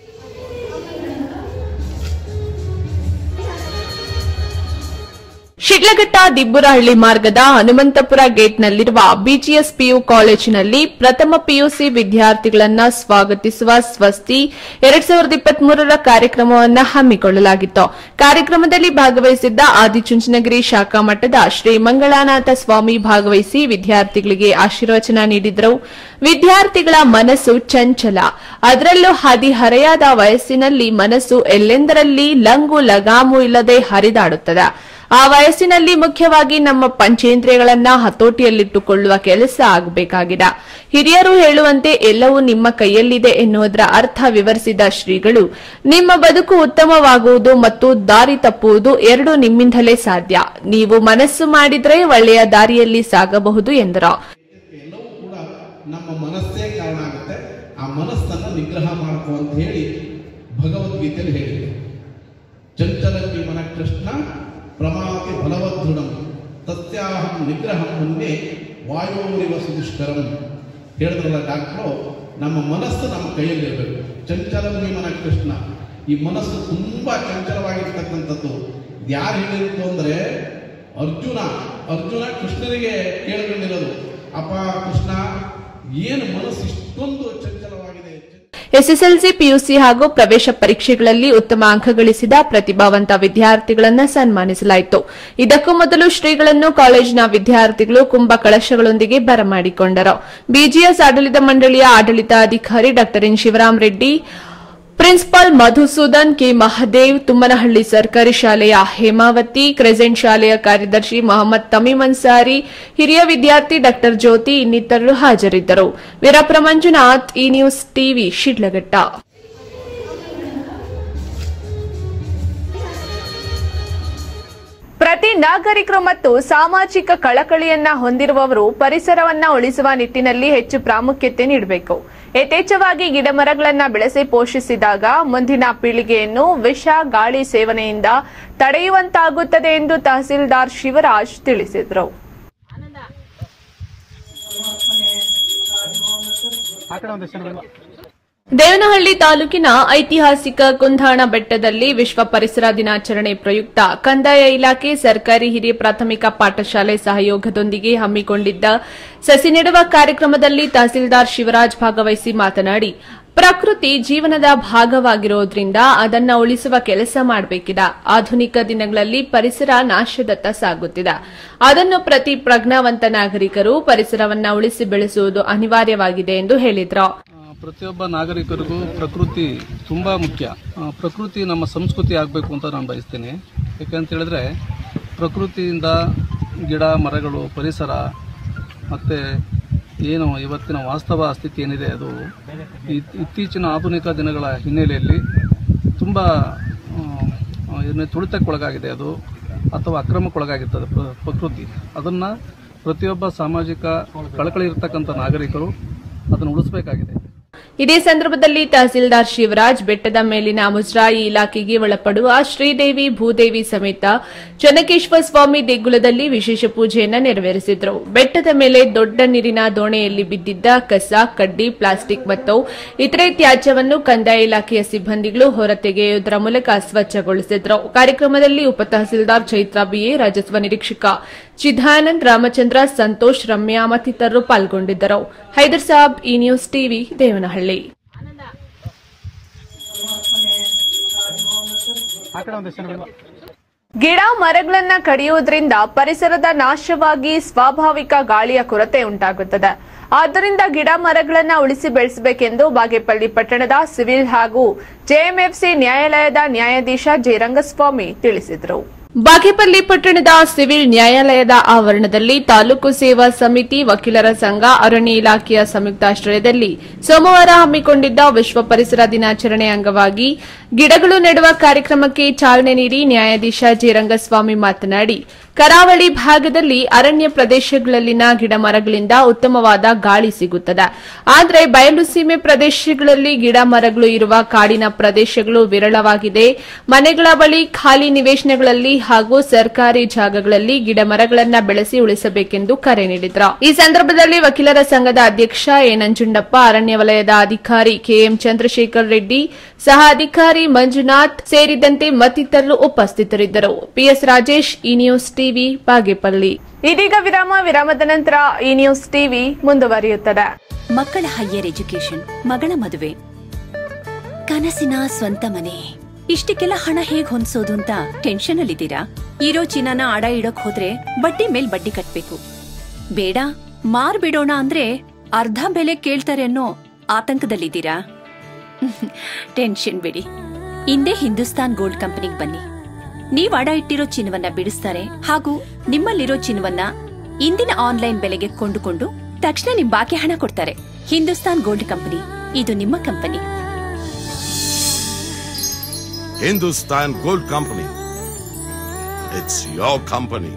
ಶಿಡ್ಲಘಟ್ಟ ದಿಬ್ಬುರಹಳ್ಳಿ ಮಾರ್ಗದ ಹನುಮಂತಪುರ ಗೇಟ್ನಲ್ಲಿರುವ ಬಿಜಿಎಸ್ ಪಿಯು ಕಾಲೇಜಿನಲ್ಲಿ ಪ್ರಥಮ ಪಿಯುಸಿ ವಿದ್ಯಾರ್ಥಿಗಳನ್ನು ಸ್ವಾಗತಿಸುವ ಸ್ವಸ್ತಿ ಎರಡ್ ಸಾವಿರದ ಇಪ್ಪತ್ಮೂರರ ಕಾರ್ಯಕ್ರಮವನ್ನು ಹಮ್ಮಿಕೊಳ್ಳಲಾಗಿತ್ತು. ಕಾರ್ಯಕ್ರಮದಲ್ಲಿ ಭಾಗವಹಿಸಿದ್ದ ಆದಿಚುಂಚನಗಿರಿ ಶಾಖಾ ಮಠದ ಶ್ರೀ ಮಂಗಳಾನಾಥ ಸ್ವಾಮಿ ಭಾಗವಹಿಸಿ ವಿದ್ಯಾರ್ಥಿಗಳಿಗೆ ಆಶೀರ್ವಚನ ನೀಡಿದರು. ವಿದ್ಯಾರ್ಥಿಗಳ ಮನಸ್ಸು ಚಂಚಲ, ಅದರಲ್ಲೂ ಹದಿಹರೆಯದ ವಯಸ್ಸಿನಲ್ಲಿ ಮನಸ್ಸು ಎಲ್ಲೆಂದರಲ್ಲಿ ಲಂಗು ಲಗಾಮು ಇಲ್ಲದೆ ಹರಿದಾಡುತ್ತದೆ. ಆ ವಯಸ್ಸಿನಲ್ಲಿ ಮುಖ್ಯವಾಗಿ ನಮ್ಮ ಪಂಚೇಂದ್ರಿಯಗಳನ್ನ ಹತೋಟಿಯಲ್ಲಿಟ್ಟುಕೊಳ್ಳುವ ಕೆಲಸ ಆಗಬೇಕಾಗಿದೆ. ಹಿರಿಯರು ಹೇಳುವಂತೆ ಎಲ್ಲವೂ ನಿಮ್ಮ ಕೈಯಲ್ಲಿದೆ ಎನ್ನುವುದರ ಅರ್ಥ ವಿವರಿಸಿದ ಶ್ರೀಗಳು, ನಿಮ್ಮ ಬದುಕು ಉತ್ತಮವಾಗುವುದು ಮತ್ತು ದಾರಿ ತಪ್ಪುವುದು ಎರಡೂ ನಿಮ್ಮಿಂದಲೇ ಸಾಧ್ಯ. ನೀವು ಮನಸ್ಸು ಮಾಡಿದ್ರೆ ಒಳ್ಳೆಯ ದಾರಿಯಲ್ಲಿ ಸಾಗಬಹುದು ಎಂದರು. ಎಲ್ಲವೂ ಕೂಡ ನಮ್ಮ ಮನಸ್ಸೇ ಕಾರಣ ಆಗುತ್ತೆ. ಆ ಮನಸ್ಸನ್ನು ನಿಗ್ರಹ ಮಾಡ್ಕೋ ಅಂತ ಹೇಳಿ ಭಗವದ್ಗೀತೆಯಲ್ಲಿ ಹೇಳಿದೆ. ಚಂಚಲಪಿ ಮನ ಕೃಷ್ಣ ಪ್ರಮಾತಿ ಬಲವದೃಢಂ ತಸ್ಯಾಹಂ ನಿಗ್ರಹಂ ಮುನ್ನೆ ವಾಯೋರಿವ ಸುದುಷ್ಕರಂ ಹೇಳಿದ್ರಲ್ಲ ಡಾಕ್ಟ್ರು. ನಮ್ಮ ಮನಸ್ಸು ನಮ್ಮ ಕೈಯಲ್ಲಿರಬೇಕು. ಚಂಚಲಪಿ ಮನ ಕೃಷ್ಣ, ಈ ಮನಸ್ಸು ತುಂಬಾ ಚಂಚಲವಾಗಿರ್ತಕ್ಕಂಥದ್ದು. ಯಾರು ಹೇಳಿರುತ್ತೋ ಅಂದ್ರೆ ಅರ್ಜುನ ಅರ್ಜುನ ಕೃಷ್ಣನಿಗೆ ಕೇಳಿಕೊಂಡಿರೋದು, ಅಪ್ಪ ಕೃಷ್ಣ ಏನು ಮನಸ್ಸು ಇಷ್ಟೊಂದು ಚಂಚಲವಾಗಿದೆ. ಎಸ್ಎಸ್ಎಲ್ಸಿ, ಪಿಯುಸಿ ಹಾಗೂ ಪ್ರವೇಶ ಪರೀಕ್ಷೆಗಳಲ್ಲಿ ಉತ್ತಮ ಅಂಕ ಗಳಿಸಿದ ಪ್ರತಿಭಾವಂತ ವಿದ್ಯಾರ್ಥಿಗಳನ್ನು ಸನ್ಮಾನಿಸಲಾಯಿತು. ಇದಕ್ಕೂ ಮೊದಲು ಶ್ರೀಗಳನ್ನು ಕಾಲೇಜಿನ ವಿದ್ಯಾರ್ಥಿಗಳು ಕುಂಭ ಕಳಶಗಳೊಂದಿಗೆ ಬರಮಾಡಿಕೊಂಡರು. ಬಿಜಿಎಸ್ ಆಡಳಿತ ಮಂಡಳಿಯ ಆಡಳಿತಾಧಿಕಾರಿ ಡಾ N Shivaram Reddy, principal Madhusudan K Mahadev, Tummanahalli ಸರ್ಕಾರಿ ಶಾಲೆಯ ಹೇಮಾವತಿ, ಕ್ರೆಸೆಂಟ್ ಶಾಲೆಯ ಕಾರ್ಯದರ್ಶಿ ಮೊಹಮ್ಮದ್ ತಮೀಮ್ ಅನ್ಸಾರಿ, ಹಿರಿಯ ವಿದ್ಯಾರ್ಥಿ ಡಾ ಜ್ಯೋತಿ ಇನ್ನಿತರರು ಹಾಜರಿದ್ದರು. Veerappa Manjunath, E news TV, Shidlaghatta. ಪ್ರತಿ ನಾಗರಿಕರು ಮತ್ತು ಸಾಮಾಜಿಕ ಕಳಕಳಿಯನ್ನ ಹೊಂದಿರುವವರು ಪರಿಸರವನ್ನ ಉಳಿಸುವ ನಿಟ್ಟಿನಲ್ಲಿ ಹೆಚ್ಚು ಪ್ರಾಮುಖ್ಯತೆ ನೀಡಬೇಕು. ಯಥೇಚ್ಛವಾಗಿ ಗಿಡ ಮರಗಳನ್ನು ಬೆಳೆಸಿ ಪೋಷಿಸಿದಾಗ ಮುಂದಿನ ಪೀಳಿಗೆಯನ್ನು ವಿಷ ಗಾಳಿ ಸೇವನೆಯಿಂದ ತಡೆಯುವಂತಾಗುತ್ತದೆ ಎಂದು ತಹಸೀಲ್ದಾರ್ ಶಿವರಾಜ್ ತಿಳಿಸಿದರು. ದೇವನಹಳ್ಳಿ ತಾಲೂಕಿನ ಐತಿಹಾಸಿಕ ಕುಂದಾಣ ಬೆಟ್ಟದಲ್ಲಿ ವಿಶ್ವ ಪರಿಸರ ದಿನಾಚರಣೆ ಪ್ರಯುಕ್ತ ಕಂದಾಯ ಇಲಾಖೆ ಸರ್ಕಾರಿ ಹಿರಿಯ ಪ್ರಾಥಮಿಕ ಪಾಠಶಾಲೆ ಸಹಯೋಗದೊಂದಿಗೆ ಹಮ್ಮಿಕೊಂಡಿದ್ದ ಸಸಿ ನೆಡುವ ಕಾರ್ಯಕ್ರಮದಲ್ಲಿ ತಹಸೀಲ್ದಾರ್ ಶಿವರಾಜ್ ಭಾಗವಹಿಸಿ ಮಾತನಾಡಿ, ಪ್ರಕೃತಿ ಜೀವನದ ಭಾಗವಾಗಿರೋದ್ರಿಂದ ಅದನ್ನ ಉಳಿಸುವ ಕೆಲಸ ಮಾಡಬೇಕಿದೆ. ಆಧುನಿಕ ದಿನಗಳಲ್ಲಿ ಪರಿಸರ ನಾಶದತ್ತ ಸಾಗುತ್ತಿದೆ. ಅದನ್ನು ಪ್ರತಿ ಪ್ರಜ್ಞಾವಂತ ನಾಗರಿಕರು ಪರಿಸರವನ್ನ ಉಳಿಸಿ ಬೆಳೆಸುವುದು ಅನಿವಾರ್ಯವಾಗಿದೆ ಎಂದು ಹೇಳಿದರು. ಪ್ರತಿಯೊಬ್ಬ ನಾಗರಿಕರಿಗೂ ಪ್ರಕೃತಿ ತುಂಬ ಮುಖ್ಯ. ಪ್ರಕೃತಿ ನಮ್ಮ ಸಂಸ್ಕೃತಿ ಆಗಬೇಕು ಅಂತ ನಾನು ಬಯಸ್ತೇನೆ. ಯಾಕೆಂತ ಹೇಳಿದ್ರೆ ಪ್ರಕೃತಿಯಿಂದ ಗಿಡ ಮರಗಳು, ಪರಿಸರ ಮತ್ತು ಏನು ಇವತ್ತಿನ ವಾಸ್ತವ ಸ್ಥಿತಿ ಏನಿದೆ ಅದು ಇತ್ತೀಚಿನ ಆಧುನಿಕ ದಿನಗಳ ಹಿನ್ನೆಲೆಯಲ್ಲಿ ತುಂಬ ತುಳಿತಕ್ಕೊಳಗಾಗಿದೆ ಅದು ಅಥವಾ ಅಕ್ರಮಕ್ಕೊಳಗಾಗಿರ್ತದೆ ಪ್ರಕೃತಿ. ಅದನ್ನು ಪ್ರತಿಯೊಬ್ಬ ಸಾಮಾಜಿಕ ಕಳಕಳಿ ಇರತಕ್ಕಂಥ ನಾಗರಿಕರು ಅದನ್ನು ಉಳಿಸಬೇಕಾಗಿದೆ. ಇದೇ ಸಂದರ್ಭದಲ್ಲಿ ತಹಸೀಲ್ದಾರ್ ಶಿವರಾಜ್ ಬೆಟ್ಟದ ಮೇಲಿನ ಮುಜರಾಯಿ ಇಲಾಖೆಗೆ ಒಳಪಡುವ ಶ್ರೀದೇವಿ ಭೂದೇವಿ ಸಮೇತ ಚನ್ನಕೇಶ್ವರ ಸ್ವಾಮಿ ದೇಗುಲದಲ್ಲಿ ವಿಶೇಷ ಪೂಜೆಯನ್ನು ನೆರವೇರಿಸಿದರು. ಬೆಟ್ಟದ ಮೇಲೆ ದೊಡ್ಡ ನೀರಿನ ದೋಣೆಯಲ್ಲಿ ಬಿದ್ದಿದ್ದ ಕಸ, ಕಡ್ಡಿ, ಪ್ಲಾಸ್ಟಿಕ್ ಮತ್ತು ಇತರೆ ತ್ಯಾಜ್ಯವನ್ನು ಕಂದಾಯ ಇಲಾಖೆಯ ಸಿಬ್ಬಂದಿಗಳು ಹೊರತೆಗೆಯುವುದರ ಮೂಲಕ ಸ್ವಚ್ಛಗೊಳಿಸಿದರು. ಕಾರ್ಯಕ್ರಮದಲ್ಲಿ ಉಪ ತಹಸೀಲ್ದಾರ್ ಚೈತ್ರಾ ಬಿಎ, ರಾಜಸ್ವ ನಿರೀಕ್ಷಕ ಚಿದಾನಂದ್, ರಾಮಚಂದ್ರ, ಸಂತೋಷ್, ರಮ್ಯಾ ಮತ್ತಿತರರು ಪಾಲ್ಗೊಂಡಿದ್ದರು. ಹೈದರ್ ಸಾಬ್, ಈ ನ್ಯೂಸ್ ಟಿವಿ, ದೇವನಹಳ್ಳಿ. ಗಿಡ ಮರಗಳನ್ನ ಕಡಿಯುವುದರಿಂದ ಪರಿಸರದ ನಾಶವಾಗಿ ಸ್ವಾಭಾವಿಕ ಗಾಳಿಯ ಕೊರತೆ ಉಂಟಾಗುತ್ತದೆ. ಆದ್ದರಿಂದ ಗಿಡ ಮರಗಳನ್ನು ಉಳಿಸಿ ಬೆಳೆಸಬೇಕೆಂದು ಬಾಗೇಪಲ್ಲಿ ಪಟ್ಟಣದ ಸಿವಿಲ್ ಹಾಗೂ ಜೆಎಂಎಫ್ಸಿ ನ್ಯಾಯಾಲಯದ ನ್ಯಾಯಾಧೀಶ ಜೆ ರಂಗಸ್ವಾಮಿ ತಿಳಿಸಿದರು. ಬಾಗೇಪಲ್ಲಿ ಪಟ್ಟಣದ ಸಿವಿಲ್ ನ್ಯಾಯಾಲಯದ ಆವರಣದಲ್ಲಿ ತಾಲೂಕು ಸೇವಾ ಸಮಿತಿ, ವಕೀಲರ ಸಂಘ, ಅರಣ್ಯ ಇಲಾಖೆಯ ಸಂಯುಕ್ತಾಶ್ರಯದಲ್ಲಿ ಸೋಮವಾರ ಹಮ್ಮಿಕೊಂಡಿದ್ದ ವಿಶ್ವ ಪರಿಸರ ದಿನಾಚರಣೆ ಅಂಗವಾಗಿ ಗಿಡಗಳು ನೆಡುವ ಕಾರ್ಯಕ್ರಮಕ್ಕೆ ಚಾಲನೆ ನೀಡಿ ನ್ಯಾಯಾಧೀಶ ಜೆ ರಂಗಸ್ವಾಮಿ ಮಾತನಾಡಿ, ಕರಾವಳಿ ಭಾಗದಲ್ಲಿ ಅರಣ್ಯ ಪ್ರದೇಶಗಳಲ್ಲಿನ ಗಿಡ ಮರಗಳಿಂದ ಉತ್ತಮವಾದ ಗಾಳಿ ಸಿಗುತ್ತದೆ. ಆದರೆ ಬಯಲು ಸೀಮೆ ಪ್ರದೇಶಗಳಲ್ಲಿ ಗಿಡ ಮರಗಳು ಇರುವ ಕಾಡಿನ ಪ್ರದೇಶಗಳು ವಿರಳವಾಗಿದೆ. ಮನೆಗಳ ಬಳಿ, ಖಾಲಿ ನಿವೇಶನಗಳಲ್ಲಿ ಹಾಗೂ ಸರ್ಕಾರಿ ಜಾಗಗಳಲ್ಲಿ ಗಿಡ ಮರಗಳನ್ನು ಬೆಳೆಸಿ ಉಳಿಸಬೇಕೆಂದು ಕರೆ ನೀಡಿದರು. ಈ ಸಂದರ್ಭದಲ್ಲಿ ವಕೀಲರ ಸಂಘದ ಅಧ್ಯಕ್ಷ ಎ ನಂಜುಂಡಪ್ಪ, ಅರಣ್ಯ ವಲಯದ ಅಧಿಕಾರಿ ಕೆಎಂ ಚಂದ್ರಶೇಖರ್ ರೆಡ್ಡಿ, ಸಹ ಅಧಿಕಾರಿ ಮಂಜುನಾಥ್ ಸೇರಿದಂತೆ ಮತ್ತಿತರರು ಉಪಸ್ಥಿತರಿದ್ದರು. ಪಿಎಸ್ ರಾಜೇಶ್, ಈ ನ್ಯೂಸ್ ಟಿವಿ, ಬಾಗೇಪಲ್ಲಿ. ಇದೀಗ ವಿರಾಮ. ವಿರಾಮದ ನಂತರ ಈ ನ್ಯೂಸ್ ಟಿವಿ ಮುಂದುವರಿಯುತ್ತದೆ. ಮಕ್ಕಳ ಹೈಯರ್ ಎಜುಕೇಶನ್, ಮಗಳ ಮದುವೆ, ಕನಸಿನ ಸ್ವಂತ ಮನೆ, ಇಷ್ಟಕ್ಕೆಲ್ಲ ಹಣ ಹೇಗ್ ಹೊಂದಿಸೋದು ಅಂತ ಟೆನ್ಷನ್ ಅಲ್ಲಿದ್ದೀರಾ? ಇರೋ ಚಿನ್ನನ ಅಡ ಇಡೋಕ್ ಹೋದ್ರೆ ಬಡ್ಡಿ ಮೇಲ್ ಬಡ್ಡಿ ಕಟ್ಬೇಕು. ಬೇಡ, ಮಾರ್ಬಿಡೋಣ ಅಂದ್ರೆ ಅರ್ಧ ಬೆಲೆ ಕೇಳ್ತಾರೆ ಅನ್ನೋ ಆತಂಕದಲ್ಲಿದ್ದೀರಾ? ಟೆನ್ಷನ್ ಬಿಡಿ, ಹಿಂದೆ ಹಿಂದೂಸ್ತಾನ್ ಗೋಲ್ಡ್ ಕಂಪನಿಗೆ ಬನ್ನಿ. ನೀವ್ ಅಡ ಇಟ್ಟಿರೋ ಚಿನ್ನವನ್ನ ಬಿಡಿಸ್ತಾರೆ ಹಾಗೂ ನಿಮ್ಮಲ್ಲಿರೋ ಚಿನ್ನವನ್ನ ಇಂದಿನ ಆನ್ಲೈನ್ ಬೆಲೆಗೆ ಕೊಂಡುಕೊಂಡು ತಕ್ಷಣ ನಿಮ್ ಬಾಕಿ ಹಣ ಕೊಡ್ತಾರೆ. ಹಿಂದೂಸ್ತಾನ್ ಗೋಲ್ಡ್ ಕಂಪನಿ, ಇದು ನಿಮ್ಮ company. Hindustan Gold Company. It's your company.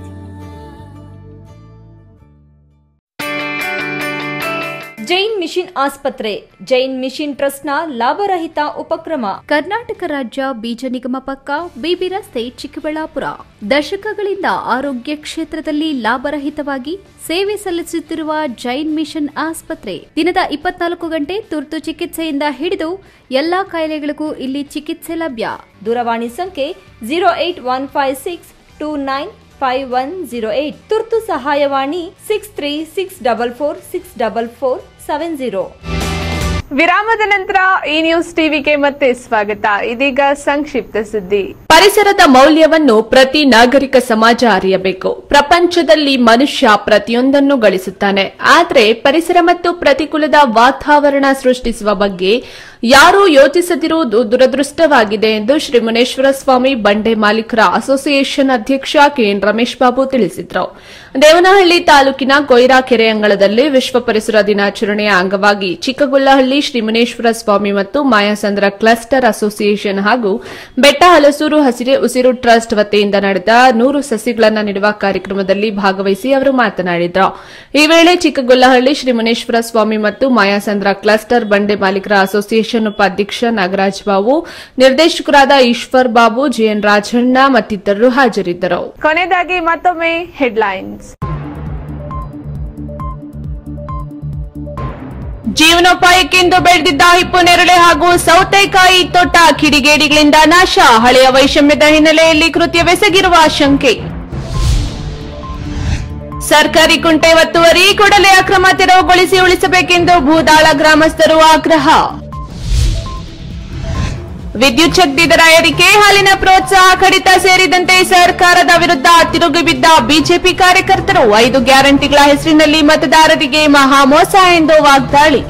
Jain mission ಆಸ್ಪತ್ರೆ, ಜೈನ್ ಮಿಷನ್ ಟ್ರಸ್ಟ್ನ ಲಾಭರಹಿತ ಉಪಕ್ರಮ. ಕರ್ನಾಟಕ ರಾಜ್ಯ ಬೀಜ ನಿಗಮ ಪಕ್ಕ, ಬಿಬಿ ರಸ್ತೆ, ಚಿಕ್ಕಬಳ್ಳಾಪುರ. ದಶಕಗಳಿಂದ ಆರೋಗ್ಯ ಕ್ಷೇತ್ರದಲ್ಲಿ ಲಾಭರಹಿತವಾಗಿ ಸೇವೆ ಸಲ್ಲಿಸುತ್ತಿರುವ ಜೈನ್ ಮಿಷನ್ ಆಸ್ಪತ್ರೆ ದಿನದ ಇಪ್ಪತ್ನಾಲ್ಕು ಗಂಟೆ ತುರ್ತು ಚಿಕಿತ್ಸೆಯಿಂದ ಹಿಡಿದು ಎಲ್ಲಾ ಕಾಯಿಲೆಗಳಿಗೂ ಇಲ್ಲಿ ಚಿಕಿತ್ಸೆ ಲಭ್ಯ. ದೂರವಾಣಿ ಸಂಖ್ಯೆ zero eight one five six two nine five one zero eight. ತುರ್ತು ಸಹಾಯವಾಣಿ six three six double four six double four seven zero. ವಿರಾಮದ ನಂತರ ಈ ನ್ಯೂಸ್ ಟಿವಿಗೆ ಮತ್ತೆ ಸ್ವಾಗತ. ಇದೀಗ ಸಂಕ್ಷಿಪ್ತ ಸುದ್ದಿ. ಪರಿಸರದ ಮೌಲ್ಯವನ್ನು ಪ್ರತಿ ನಾಗರಿಕ ಸಮಾಜ ಅರಿಯಬೇಕು. ಪ್ರಪಂಚದಲ್ಲಿ ಮನುಷ್ಯ ಪ್ರತಿಯೊಂದನ್ನು ಗಳಿಸುತ್ತಾನೆ, ಆದರೆ ಪರಿಸರ ಮತ್ತು ಪ್ರತಿಕೂಲದ ವಾತಾವರಣ ಸೃಷ್ಟಿಸುವ ಬಗ್ಗೆ ಯಾರೂ ಯೋಚಿಸದಿರುವುದು ದುರದೃಷ್ಟವಾಗಿದೆ ಎಂದು ಶ್ರೀ ಮುನೇಶ್ವರ ಸ್ವಾಮಿ ಬಂಡೆ ಮಾಲೀಕರ ಅಸೋಸಿಯೇಷನ್ ಅಧ್ಯಕ್ಷ ಕೆಎನ್ ರಮೇಶ್ ಬಾಬು ತಿಳಿಸಿದರು. ದೇವನಹಳ್ಳಿ ತಾಲೂಕಿನ ಕೊಯ್ರಾ ಕೆರೆ ಅಂಗಳದಲ್ಲಿ ವಿಶ್ವ ಪರಿಸರ ದಿನಾಚರಣೆಯ ಅಂಗವಾಗಿ ಚಿಕ್ಕಗೊಲ್ಲಹಳ್ಳಿ ಶ್ರೀ ಮುನೇಶ್ವರ ಸ್ವಾಮಿ ಮತ್ತು ಮಾಯಾಸಂದ್ರ ಕ್ಲಸ್ಟರ್ ಅಸೋಸಿಯೇಷನ್ ಹಾಗೂ ಬೆಟ್ಟ ಹಲಸೂರು ಹಸಿರೆ ಉಸಿರು ಟ್ರಸ್ಟ್ ವತಿಯಿಂದ ನಡೆದ ನೂರು ಸಸಿಗಳನ್ನು ನೆಡುವ ಕಾರ್ಯಕ್ರಮದಲ್ಲಿ ಭಾಗವಹಿಸಿ ಅವರು ಮಾತನಾಡಿದರು. ಈ ವೇಳೆ ಚಿಕ್ಕಗೊಲ್ಲಹಳ್ಳಿ ಶ್ರೀ ಮುನೇಶ್ವರ ಸ್ವಾಮಿ ಮತ್ತು ಮಾಯಾಸಂದ್ರ ಕ್ಲಸ್ಟರ್ ಬಂಡೆ ಮಾಲೀಕರ ಅಸೋಸಿಯೇಷನ್ ಉಪಾಧ್ಯಕ್ಷ ನಾಗರಾಜ್ ಬಾಬು, ನಿರ್ದೇಶಕರಾದ ಈಶ್ವರ್ ಬಾಬು, ಜಿಎನ್ ರಾಜಣ್ಣ ಮತ್ತಿತರರು ಹಾಜರಿದ್ದರು. ಕೊನೆಯದಾಗಿ ಮತ್ತೊಮ್ಮೆ ಹೆಡ್ಲೈನ್ಸ್. ಜೀವನೋಪಾಯಕ್ಕೆಂದು ಬೆಳೆದಿದ್ದ ಹಿಪ್ಪು ನೇರಳೆ ಹಾಗೂ ಸೌತೆಕಾಯಿ ತೋಟ ಕಿಡಿಗೇಡಿಗಳಿಂದ ನಾಶ. ಹಳೆಯ ವೈಷಮ್ಯದ ಹಿನ್ನೆಲೆಯಲ್ಲಿ ಕೃತ್ಯವೆಸಗಿರುವ ಶಂಕೆ. ಸರ್ಕಾರಿ ಕುಂಟೆ ಒತ್ತುವರಿ ಕೂಡಲೇ ಅಕ್ರಮ ತೆರವುಗೊಳಿಸಿ ಉಳಿಸಬೇಕೆಂದು ಭೂದಾಳ ಗ್ರಾಮಸ್ಥರು ಆಗ್ರಹ. ವಿದ್ಯುತ್ ಶಕ್ತಿ ದರ ಏರಿಕೆ, ಹಾಲಿನ ಪ್ರೋತ್ಸಾಹ ಕಡಿತ ಸೇರಿದಂತೆ ಸರ್ಕಾರದ ವಿರುದ್ಧ ತಿರುಗಿಬಿದ್ದ ಬಿಜೆಪಿ ಕಾರ್ಯಕರ್ತರು. ಐದು ಗ್ಯಾರಂಟಿಗಳ ಹೆಸರಿನಲ್ಲಿ ಮತದಾರರಿಗೆ ಮಹಾಮೋಸ ಎಂದು ವಾಗ್ದಾಳಿ.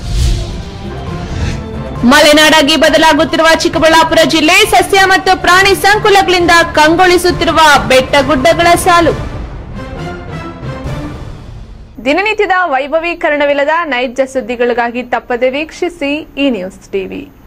ಮಲೆನಾಡಾಗಿ ಬದಲಾಗುತ್ತಿರುವ ಚಿಕ್ಕಬಳ್ಳಾಪುರ ಜಿಲ್ಲೆ, ಸಸ್ಯ ಮತ್ತು ಪ್ರಾಣಿ ಸಂಕುಲಗಳಿಂದ ಕಂಗೊಳಿಸುತ್ತಿರುವ ಬೆಟ್ಟಗುಡ್ಡಗಳ ಸಾಲು. ದಿನನಿತ್ಯದ ವೈಭವೀಕರಣವಿಲ್ಲದ ನೈಜ ಸುದ್ದಿಗಳಿಗಾಗಿ ತಪ್ಪದೆ ವೀಕ್ಷಿಸಿ ಈ ನ್ಯೂಸ್ ಟಿವಿ.